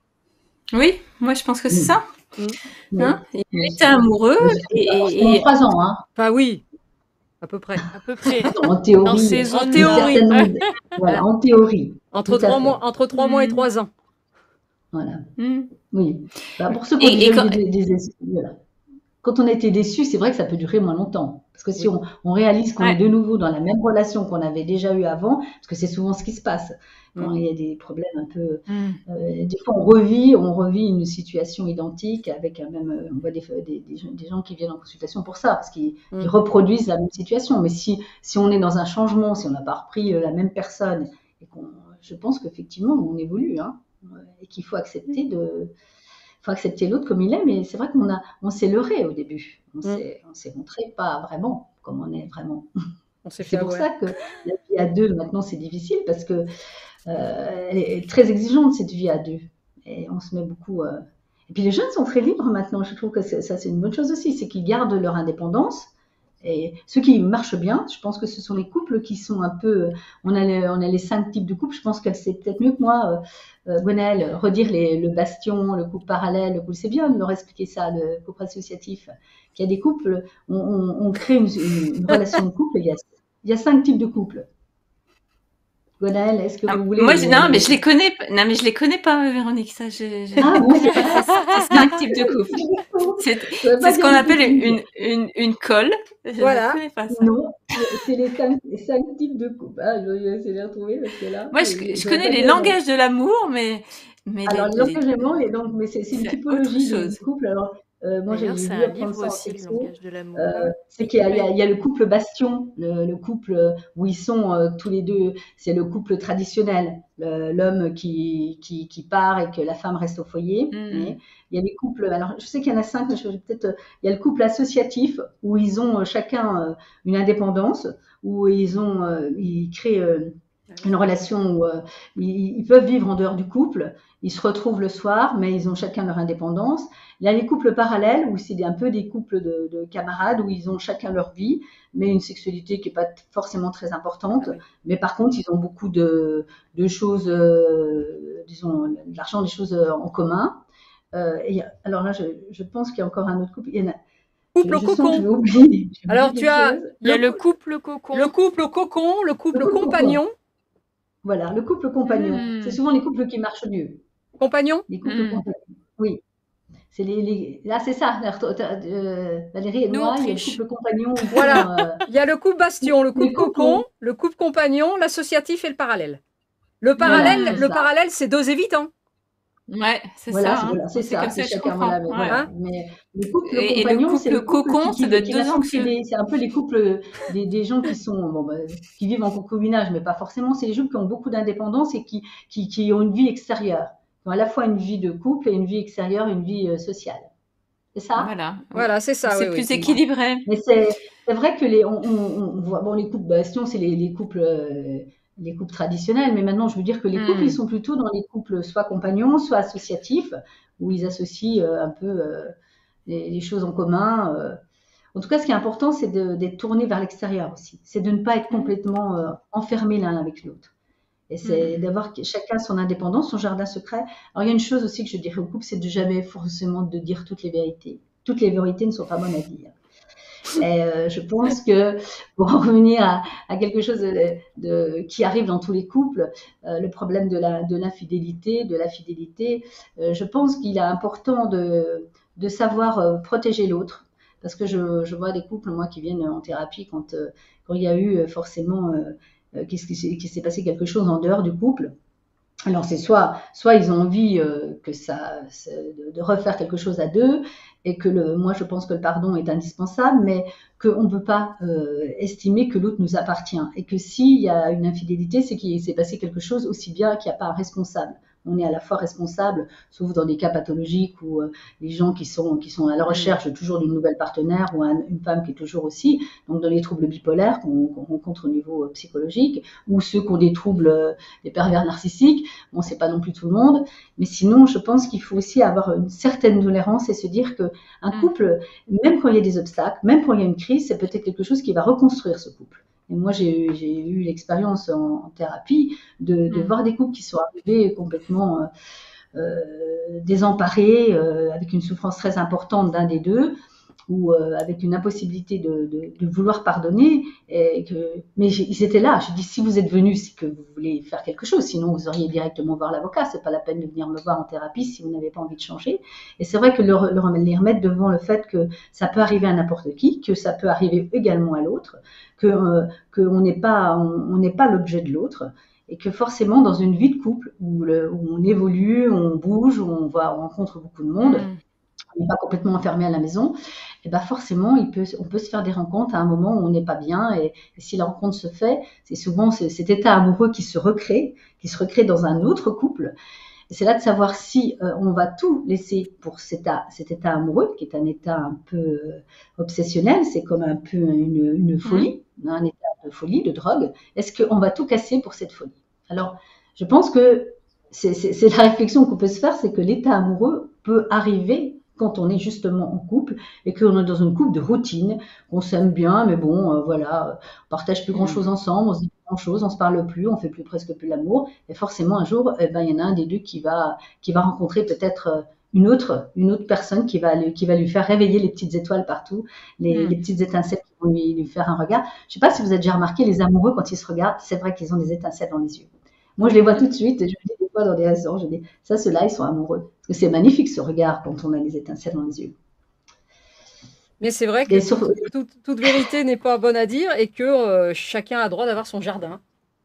S1: Oui, moi je pense que c'est
S4: Oui.
S1: ça.
S4: Oui.
S1: Hein, il
S4: Oui.
S1: était amoureux
S4: Mais
S1: et,
S4: c'est-
S1: et-
S4: pendant
S1: et-
S4: trois ans, hein.
S2: Enfin oui, à peu près.
S3: À peu près.
S4: En théorie.
S3: Dans ces
S4: une
S3: zones
S2: théorie.
S4: certaine- Voilà, en théorie.
S2: Entre
S4: Tout à
S2: trois
S4: fait.
S2: mois, entre trois mois et
S1: Mhm.
S2: trois ans.
S4: Voilà.
S1: Hmm.
S4: Oui. Bah, pour ceux qui ont
S1: Et-
S4: déjà
S1: et quand-
S4: eu des, des- des- voilà. Quand on a été déçu, c'est vrai que ça peut durer moins longtemps. Parce que si
S2: Oui.
S4: on, on réalise qu'on
S1: Ouais.
S4: est de nouveau dans la même relation qu'on avait déjà eue avant, parce que c'est souvent ce qui se passe quand
S2: Mm.
S4: il y a des problèmes un peu.
S3: Hmm.
S4: Euh, des fois, on revit, on revit une situation identique avec un même. euh, On voit des, des, des, gens- des gens qui viennent en consultation pour ça, parce qu'ils
S2: Mm.
S4: ils reproduisent la même situation. Mais si, si on est dans un changement, si on n'a pas repris euh, la même personne, et qu'on, je pense qu'effectivement, on évolue, hein, et qu'il faut accepter de. faut accepter l'autre comme il est, mais c'est vrai qu'on a, on s'est leurré au début. On
S2: Mm.
S4: s'est, on s'est montré pas vraiment comme on est vraiment.
S2: On s'est
S4: C'est
S2: fait
S4: pour
S2: avoir.
S4: ça que la vie à deux, maintenant, c'est difficile parce que euh, elle est très exigeante, cette vie à deux. Et on se met beaucoup. euh, Et puis les jeunes sont très libres maintenant. Je trouve que c'est- ça, c'est une bonne chose aussi. C'est qu'ils gardent leur indépendance. Et ceux qui marchent bien, je pense que ce sont les couples qui sont un peu. On a les, on a les cinq types de couples. Je pense qu'elle sait peut-être mieux que moi, euh, euh, Gwenaëlle, redire les, le bastion, le couple parallèle, le couple. C'est bien de leur expliquer ça, le couple associatif. Qu'il y a des couples, on, on- on crée une, une- une relation de couple. Il y a, il y a cinq types de couples. Gwenaëlle, est-ce que
S1: Ah,
S4: vous voulez.
S1: moi, je- non,
S4: les-
S1: mais je les connais. pas- Non, mais je les connais pas, Véronique. Ça, je, je-
S4: Ah bon, c'est pas
S1: c'est cinq types de couple. C'est
S4: Je savais pas
S1: c'est ce qu'on
S4: dire
S1: appelle
S4: que
S1: une, une, une colle. Je
S2: Voilà.
S1: ne connais pas ça.
S4: Non, c'est les cinq, les cinq types de couples. Ah, je vais essayer de les retrouver parce que là.
S1: Moi, je,
S4: je-
S1: je
S4: je
S1: connais
S4: vais pas
S1: les
S4: dire-
S1: langages de l'amour, mais, mais
S4: Alors,
S1: les,
S4: les langages
S1: les-
S4: d'amour, les langues, mais c'est c'est une
S1: c'est
S4: typologie
S1: autre
S4: de
S1: chose.
S4: couple. Alors, euh, moi, j'ai
S3: D'ailleurs,
S4: j'ai
S3: c'est
S4: dû
S3: un
S4: apprendre
S3: livre
S4: ça en
S3: aussi, le
S4: sexo.
S3: langage de l'amour.
S4: Euh, c'est qu'il y, a- il y a- il y a le couple bastion, le, le couple euh, où ils sont euh, tous les deux, c'est le couple traditionnel, le- l'homme qui, qui, qui part et que la femme reste au foyer.
S1: Mhm.
S4: Et il y a les couples, alors je sais qu'il y en a cinq, mais je vais peut-être, euh, il y a le couple associatif où ils ont euh, chacun euh, une indépendance, où ils ont, euh, ils créent euh, une relation où euh, ils, ils peuvent vivre en dehors du couple, ils se retrouvent le soir, mais ils ont chacun leur indépendance. Il y a les couples parallèles où c'est un peu des couples de, de camarades où ils ont chacun leur vie, mais une sexualité qui n'est pas forcément très importante.
S2: Ah oui.
S4: Mais par contre, ils ont beaucoup de, de choses, euh, disons, de l'argent, des choses euh, en commun. Euh, et alors là, je, je pense qu'il y a encore un autre couple. Il y en a,
S2: Couple
S4: je,
S2: au
S4: je sens que je vais
S2: cocon.
S4: oublier. je vais
S2: Alors
S4: oublier
S2: tu
S4: quelque
S2: as
S4: chose.
S3: Il y a
S2: le,
S3: le couple cocon.
S2: le couple au cocon, le couple
S4: Le couple
S2: compagnon.
S4: Voilà, le couple compagnon.
S3: Hmm.
S4: C'est souvent les couples qui marchent mieux.
S2: Compagnon.
S4: Les couples
S1: Mm.
S4: compagnons. Oui. C'est les, les... Là, c'est ça. Euh, Valérie et
S3: Nous,
S4: moi, il y a le
S3: Autriche.
S4: couple compagnon. ils
S2: Voilà.
S4: sont, euh,
S2: Il y a le couple bastion, le couple
S4: Les cocons.
S2: cocon, le couple compagnon, l'associatif et le parallèle. Le parallèle,
S4: Voilà, c'est
S2: le
S4: ça.
S2: parallèle, c'est deux évitants.
S1: Ouais, c'est
S4: Voilà,
S1: ça.
S4: c'est
S1: hein.
S4: voilà, c'est
S1: C'est
S4: ça.
S1: comme
S4: C'est
S1: ça que je
S4: chacun,
S1: comprends.
S4: voilà. Mais,
S1: Ouais.
S4: voilà.
S2: Hein
S4: mais le couple
S1: Et- et le
S4: compagnon,
S1: couple
S4: c'est le couple
S1: cocon,
S4: qui,
S1: ça doit
S4: qui,
S1: être
S4: qui va
S1: deux anxieux.
S4: succéder. C'est un peu les couples, des, des gens qui sont, bon, bah, qui vivent en concubinage, mais pas forcément. C'est les gens qui ont beaucoup d'indépendance et qui, qui, qui ont une vie extérieure. Qui ont à la fois une vie de couple et une vie extérieure, une vie euh, sociale. C'est ça?
S1: Voilà.
S2: Voilà, c'est ça.
S1: C'est
S2: oui,
S1: plus
S2: oui.
S1: équilibré.
S4: Mais c'est c'est vrai que les, on, on, on voit, bon, les couples bastions, c'est les, les couples, euh, les couples traditionnels, mais maintenant, je veux dire que les
S1: Mm.
S4: couples, ils sont plutôt dans les couples soit compagnons, soit associatifs, où ils associent euh, un peu euh, les, les choses en commun. euh. En tout cas, ce qui est important, c'est de- d'être tourné vers l'extérieur aussi. C'est de ne pas être complètement euh, enfermé l'un avec l'autre. Et c'est d'avoir que- chacun son indépendance, son jardin secret. Alors, il y a une chose aussi que je dirais au couple, c'est de jamais forcément de dire toutes les vérités. Toutes les vérités ne sont pas bonnes à dire. Et euh, je pense que pour en revenir à, à quelque chose de, de- qui arrive dans tous les couples, euh, le problème de la de l'infidélité, de la fidélité, euh, je pense qu'il est important de, de savoir euh, protéger l'autre. Parce que je, je vois des couples, moi, qui viennent en thérapie quand, euh, quand il y a eu euh, forcément euh, euh, qu'est-ce qui s'est qui s'est passé quelque chose en dehors du couple. Alors c'est soit, soit ils ont envie euh, que ça, c'est de, de refaire quelque chose à deux, et que le, moi je pense que le pardon est indispensable, mais qu'on ne peut pas euh, estimer que l'autre nous appartient, et que s'il y a une infidélité, c'est qu'il s'est passé quelque chose aussi bien qu'il n'y a pas un responsable. on est à la fois responsable, sauf dans des cas pathologiques où euh, les gens qui sont, qui sont à la recherche toujours d'une nouvelle partenaire ou un, une femme qui est toujours aussi, donc dans les troubles bipolaires qu'on qu'on rencontre au niveau euh, psychologique, ou ceux qui ont des troubles, euh, des pervers narcissiques, bon, c'est pas non plus tout le monde, mais sinon, je pense qu'il faut aussi avoir une certaine tolérance et se dire que un couple, même quand il y a des obstacles, même quand il y a une crise, c'est peut-être quelque chose qui va reconstruire ce couple. Et moi, j'ai eu l'expérience en, en thérapie de, de mmh. voir des couples qui sont arrivés complètement euh, euh, désemparés, euh, avec une souffrance très importante d'un des deux, ou euh, avec une impossibilité de, de, de vouloir pardonner. Et que, mais ils étaient là. Je dis, si vous êtes venus, c'est que vous voulez faire quelque chose. Sinon, vous auriez directement voir l'avocat. C'est pas la peine de venir me voir en thérapie si vous n'avez pas envie de changer. Et c'est vrai que le, le, les remettre devant le fait que ça peut arriver à n'importe qui, que ça peut arriver également à l'autre, que euh, qu'on n'est pas, on n'est pas l'objet de l'autre. Et que forcément, dans une vie de couple où, le, où on évolue, on bouge, où on, va, on rencontre beaucoup de monde, mmh. on n'est pas complètement enfermé à la maison, et ben forcément, il peut, on peut se faire des rencontres à un moment où on n'est pas bien. Et, et si la rencontre se fait, c'est souvent ce, cet état amoureux qui se recrée, qui se recrée dans un autre couple. Et c'est là de savoir si euh, on va tout laisser pour cet état, cet état amoureux, qui est un état un peu euh, obsessionnel, c'est comme un peu une, une folie, mmh. un état de folie, de drogue. Est-ce qu'on va tout casser pour cette folie? Alors, je pense que c'est, c'est, c'est la réflexion qu'on peut se faire, c'est que l'état amoureux peut arriver quand on est justement en couple et qu'on est dans une couple de routine, qu'on s'aime bien, mais bon, euh, voilà, on partage plus grand-chose ensemble, on se dit plus grand-chose, on se parle plus, on fait plus presque plus l'amour, et forcément un jour, eh ben, il y en a un des deux qui va, qui va rencontrer peut-être une autre, une autre personne qui va, lui, qui va lui faire réveiller les petites étoiles partout, les, mmh. les petites étincelles qui vont lui, lui faire un regard. Je sais pas si vous avez déjà remarqué, les amoureux, quand ils se regardent, c'est vrai qu'ils ont des étincelles dans les yeux. Moi, je les vois tout de suite et je me dis des fois dans des restaurants, je dis, ça, ceux-là, ils sont amoureux. Parce que c'est magnifique ce regard quand on a des étincelles dans les yeux.
S2: Mais c'est vrai que sur... toute, toute, toute vérité n'est pas bonne à dire et que euh, chacun a droit d'avoir son jardin.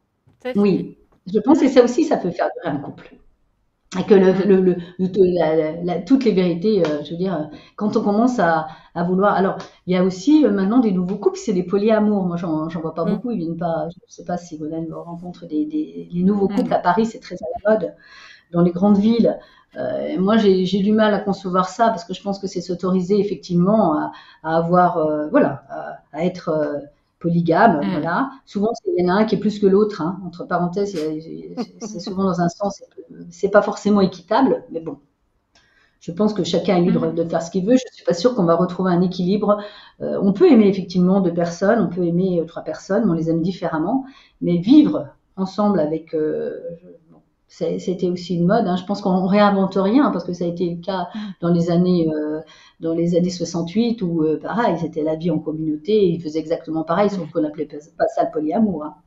S4: Oui, je pense que ça aussi, ça peut faire durer un couple. Et que le, le, le, le, la, la, toutes les vérités, euh, je veux dire, quand on commence à, à vouloir... Alors, il y a aussi euh, maintenant des nouveaux couples, c'est des polyamours. Moi, j'en, j'en vois pas mmh. beaucoup. Ils viennent pas... Je ne sais pas si Gwendoline rencontre des, des les nouveaux couples. Mmh. À Paris, c'est très à la mode. Dans les grandes villes, euh, moi, j'ai, j'ai du mal à concevoir ça parce que je pense que c'est s'autoriser effectivement à, à avoir... Euh, voilà, à, à être... Euh, polygame, mmh. voilà. Souvent, il y en a un qui est plus que l'autre, hein. Entre parenthèses, c'est souvent dans un sens, c'est pas forcément équitable, mais bon. Je pense que chacun est libre de faire ce qu'il veut. Je suis pas sûre qu'on va retrouver un équilibre. Euh, on peut aimer effectivement deux personnes, on peut aimer euh, trois personnes, on les aime différemment, mais vivre ensemble avec... Euh, bon, c'était aussi une mode, hein. Je pense qu'on réinvente rien parce que ça a été le cas dans les années euh, dans les années soixante-huit où euh, pareil, c'était la vie en communauté, ils faisaient exactement pareil, sauf qu'on n'appelait pas ça le polyamour, hein.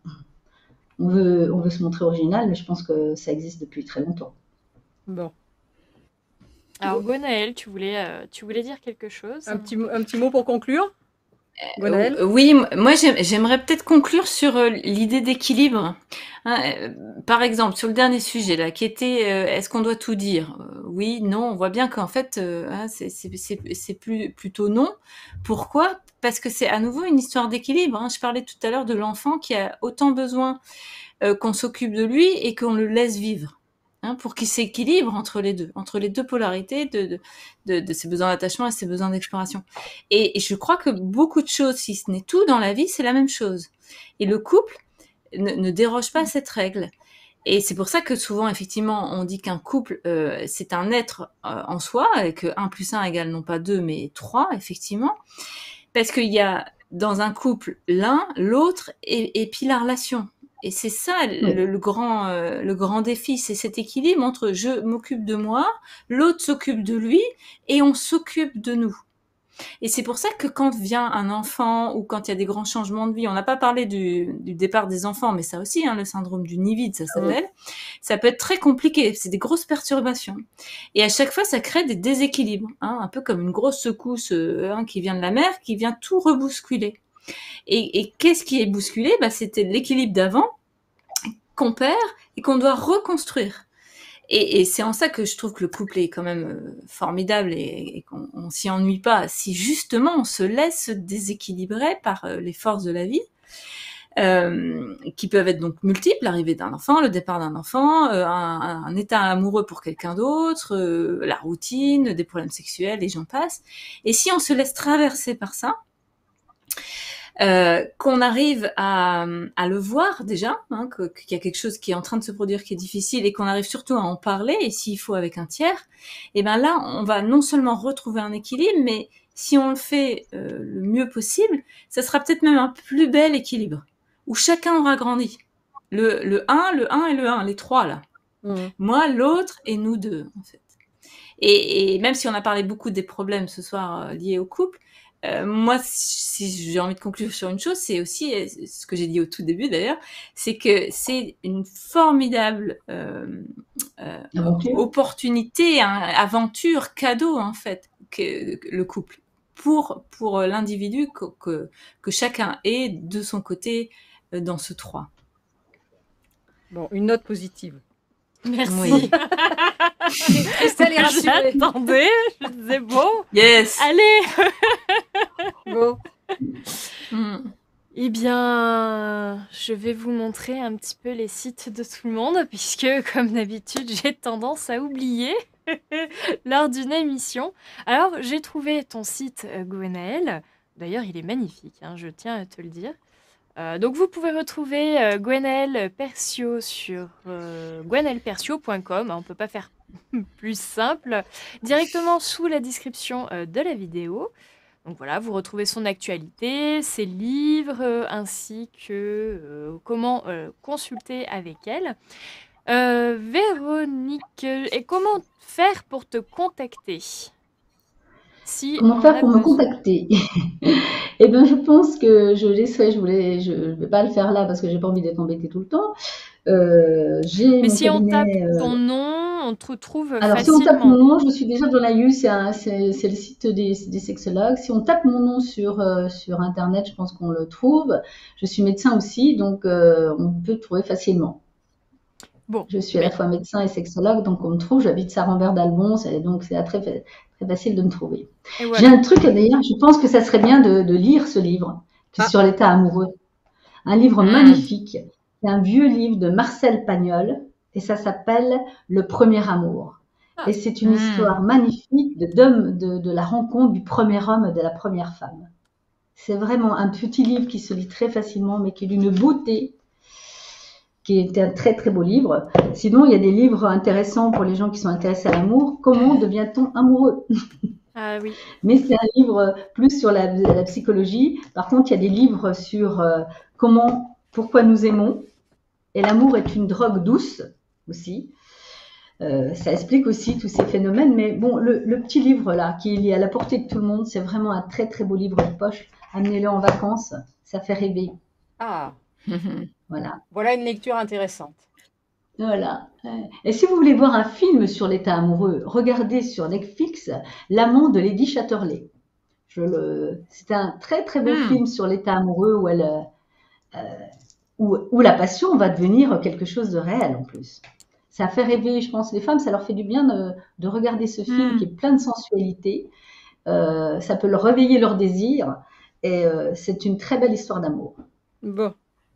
S4: On veut on veut se montrer original, mais je pense que ça existe depuis très longtemps.
S2: Bon.
S3: Alors Gwenaëlle, tu voulais euh, tu voulais dire quelque chose?
S2: Un petit un petit mot pour conclure.
S1: Euh, oui, moi j'aimerais peut-être conclure sur euh, l'idée d'équilibre. Hein, euh, par exemple, sur le dernier sujet là, qui était euh, est-ce qu'on doit tout dire? euh, Oui, non, on voit bien qu'en fait, euh, hein, c'est, c'est, c'est, c'est plus, plutôt non. Pourquoi? Parce que c'est à nouveau une histoire d'équilibre. Hein. Je parlais tout à l'heure de l'enfant qui a autant besoin euh, qu'on s'occupe de lui et qu'on le laisse vivre. Hein, pour qu'il s'équilibre entre les deux, entre les deux polarités de, de, de, de ses besoins d'attachement et ses besoins d'exploration. Et, et je crois que beaucoup de choses, si ce n'est tout dans la vie, c'est la même chose. Et le couple ne, ne déroge pas à cette règle. Et c'est pour ça que souvent, effectivement, on dit qu'un couple, euh, c'est un être euh, en soi, et que un plus un égale non pas deux, mais trois, effectivement. Parce qu'il y a dans un couple l'un, l'autre, et, et puis la relation. Et c'est ça le, oui. le grand euh, le grand défi, c'est cet équilibre entre je m'occupe de moi, l'autre s'occupe de lui et on s'occupe de nous. Et c'est pour ça que quand vient un enfant ou quand il y a des grands changements de vie, on n'a pas parlé du, du départ des enfants, mais ça aussi, hein, le syndrome du nid vide, ça s'appelle, mmh. ça peut être très compliqué, c'est des grosses perturbations. Et à chaque fois, ça crée des déséquilibres, hein, un peu comme une grosse secousse euh, hein, qui vient de la mer, qui vient tout rebousculer. Et, et qu'est-ce qui est bousculé? Bah, c'était l'équilibre d'avant qu'on perd et qu'on doit reconstruire. Et, et c'est en ça que je trouve que le couple est quand même formidable et, et qu'on on s'y ennuie pas. Si justement on se laisse déséquilibrer par les forces de la vie, euh, qui peuvent être donc multiples, l'arrivée d'un enfant, le départ d'un enfant, euh, un, un état amoureux pour quelqu'un d'autre, euh, la routine, des problèmes sexuels, et j'en passe. Et si on se laisse traverser par ça, Euh, qu'on arrive à, à le voir déjà, hein, que, qu'il y a quelque chose qui est en train de se produire qui est difficile et qu'on arrive surtout à en parler, et s'il faut avec un tiers, et ben là, on va non seulement retrouver un équilibre, mais si on le fait euh, le mieux possible, ça sera peut-être même un plus bel équilibre, où chacun aura grandi. Le, le un, le un et le un, les trois là. Mmh. Moi, l'autre et nous deux, en fait. Et, et même si on a parlé beaucoup des problèmes ce soir euh, liés au couple, Euh, moi, si j'ai envie de conclure sur une chose, c'est aussi ce que j'ai dit au tout début d'ailleurs, c'est que c'est une formidable euh, euh, opportunité, hein, aventure, cadeau en fait, que, que le couple pour pour l'individu que, que que chacun est de son côté dans ce trois.
S2: Bon, une note positive.
S3: Merci.
S1: Oui.
S2: Christelle est rassurée.
S3: J'attendais, je disais bon.
S1: Yes.
S3: Allez.
S2: Bon.
S3: Mm. Eh bien, je vais vous montrer un petit peu les sites de tout le monde, puisque, comme d'habitude, j'ai tendance à oublier lors d'une émission. Alors, j'ai trouvé ton site, euh, Gwenaëlle. D'ailleurs, il est magnifique, hein, je tiens à te le dire. Euh, donc, vous pouvez retrouver euh, Gwenaëlle Percio sur euh, gwenaëlle percio point com. On ne peut pas faire plus simple. Directement sous la description euh, de la vidéo. Donc voilà, vous retrouvez son actualité, ses livres, euh, ainsi que euh, comment euh, consulter avec elle. Euh, Véronique, et comment faire pour te contacter? Si
S4: comment faire pour me contacter? Eh bien, je pense que je laisserai, je voulais, je ne vais pas le faire là parce que j'ai pas envie d'être embêtée tout le temps. Euh, j'ai
S3: Mais
S4: mon
S3: si
S4: cabinet,
S3: on tape
S4: euh...
S3: ton nom, on te retrouve
S4: Alors,
S3: facilement.
S4: si on tape mon nom, je suis déjà dans l'A U, c'est le site des, des sexologues. Si on tape mon nom sur, euh, sur Internet, je pense qu'on le trouve. Je suis médecin aussi, donc euh, on peut le trouver facilement.
S3: Bon,
S4: je suis à la fois médecin et sexologue, donc on me trouve. J'habite Saint-Rambert-d'Albon, donc c'est très, très facile de me trouver. Voilà. J'ai un truc d'ailleurs, je pense que ça serait bien de, de lire ce livre ah. sur l'état amoureux. Un livre mmh. magnifique. C'est un vieux livre de Marcel Pagnol et ça s'appelle Le premier amour. Ah. Et c'est une mmh. histoire magnifique de, de, de, de la rencontre du premier homme et de la première femme. C'est vraiment un petit livre qui se lit très facilement, mais qui est d'une beauté, qui est un très très beau livre. Sinon, il y a des livres intéressants pour les gens qui sont intéressés à l'amour. Comment devient-on amoureux?
S3: Ah oui.
S4: Mais c'est un livre plus sur la, la psychologie. Par contre, il y a des livres sur euh, comment, pourquoi nous aimons. Et l'amour est une drogue douce aussi. Euh, ça explique aussi tous ces phénomènes. Mais bon, le, le petit livre là, qui est à la portée de tout le monde, c'est vraiment un très très beau livre de poche. Amenez-le en vacances, ça fait rêver.
S2: Ah.
S4: Voilà.
S2: Voilà une lecture intéressante.
S4: Voilà. Et si vous voulez voir un film sur l'état amoureux, regardez sur Netflix L'amant de Lady Chatterley. Je le... C'est un très très beau mmh. film sur l'état amoureux où, elle, euh, où, où la passion va devenir quelque chose de réel en plus. Ça fait rêver, je pense, les femmes, ça leur fait du bien de, de regarder ce film mmh. qui est plein de sensualité. Euh, ça peut leur réveiller leur désir et euh, c'est une très belle histoire d'amour.
S2: Bon.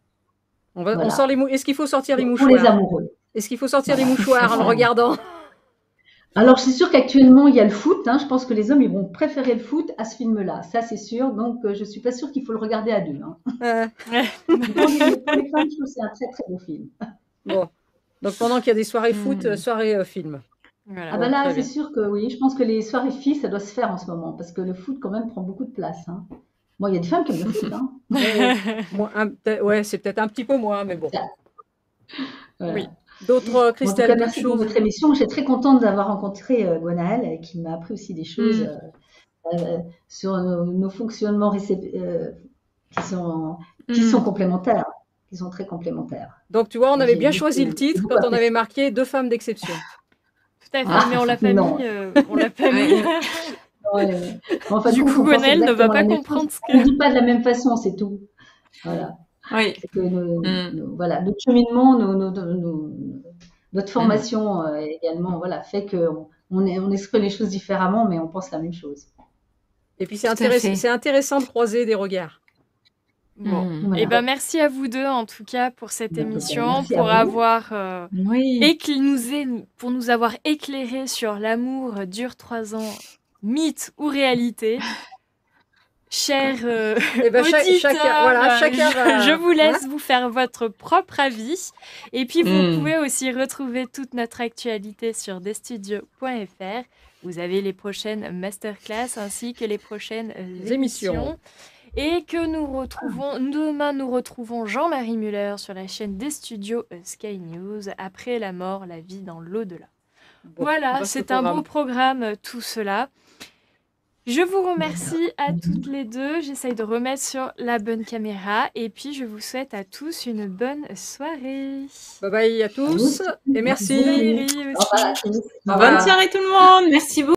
S2: On va, voilà. on sort les mou... Est-ce qu'il faut sortir les mouchoirs?
S4: Pour les amoureux.
S2: Est-ce qu'il faut sortir les mouchoirs en le regardant?
S4: Alors, c'est sûr qu'actuellement, il y a le foot. Hein. Je pense que les hommes, ils vont préférer le foot à ce film-là. Ça, c'est sûr. Donc, euh, je ne suis pas sûre qu'il faut le regarder à deux. Hein. Euh... pour, les, pour les femmes, je trouve que c'est un très, très beau film.
S2: Bon. Donc, pendant qu'il y a des soirées foot, mmh. soirées euh, film.
S4: Voilà. Ah ben là, c'est sûr que oui. Je pense que les soirées filles, ça doit se faire en ce moment. Parce que le foot, quand même, prend beaucoup de place. Hein. Bon, il y a des femmes qui aiment le foot. Hein.
S2: Bon, ouais, c'est peut-être un petit peu moins, mais bon.
S4: Voilà.
S2: Oui. D'autres, Christelle,
S4: bon, merci pour votre émission. J'étais très contente d'avoir rencontré euh, Gwenaëlle, qui m'a appris aussi des choses mm. euh, sur nos, nos fonctionnements euh, qui, sont, qui mm. sont complémentaires, qui sont très complémentaires.
S2: Donc, tu vois, on avait bien choisi le titre quand on avait marqué Deux femmes d'exception.
S3: Tout à fait, ah, mais on l'a pas
S4: non.
S3: mis. Euh, on l'a pas mis.
S4: Ouais. Enfin,
S3: du coup, Gwenaëlle ne va pas comprendre ce que...
S4: On ne dit pas de la même façon, c'est tout. Voilà.
S1: Oui.
S4: Que nos, mm. nos, voilà, notre cheminement, nos, nos, nos, notre formation mm. euh, également, voilà, fait qu'on on, on exprime les choses différemment, mais on pense la même chose.
S2: Et puis c'est intéressant, c'est intéressant de croiser des regards.
S3: Bon,
S1: Mmh.
S3: et
S4: Voilà.
S3: ben merci à vous deux en tout cas pour cette
S4: Merci
S3: émission,
S4: à
S3: pour
S4: vous.
S3: avoir euh,
S1: Oui.
S3: écl- nous é- pour nous avoir éclairé sur l'amour dure trois ans, mythe ou réalité. Chers euh,
S2: Eh ben, cha-
S3: auditeurs,
S2: chacun, voilà,
S3: euh,
S2: chacun
S3: je,
S2: va-
S3: je vous laisse
S2: hein.
S3: vous faire votre propre avis. Et puis, vous
S1: Mm.
S3: pouvez aussi retrouver toute notre actualité sur desstudios point f r. Vous avez les prochaines masterclass ainsi que les prochaines euh,
S2: Les émissions.
S3: émissions. Et que nous retrouvons, demain, nous retrouvons Jean-Marie Muller sur la chaîne des studios euh, Sky News. Après la mort, la vie dans l'au-delà.
S2: Bon,
S3: Voilà,
S2: vaste
S3: c'est un
S2: programme.
S3: beau programme, euh, tout cela. Je vous remercie à toutes les deux. J'essaye de remettre sur la bonne caméra. Et puis, je vous souhaite à tous une bonne soirée.
S2: Bye bye à tous et merci.
S3: Valérie aussi.
S4: Au revoir à tous. Au
S1: Bonne
S4: revoir.
S1: soirée tout le monde. Merci beaucoup.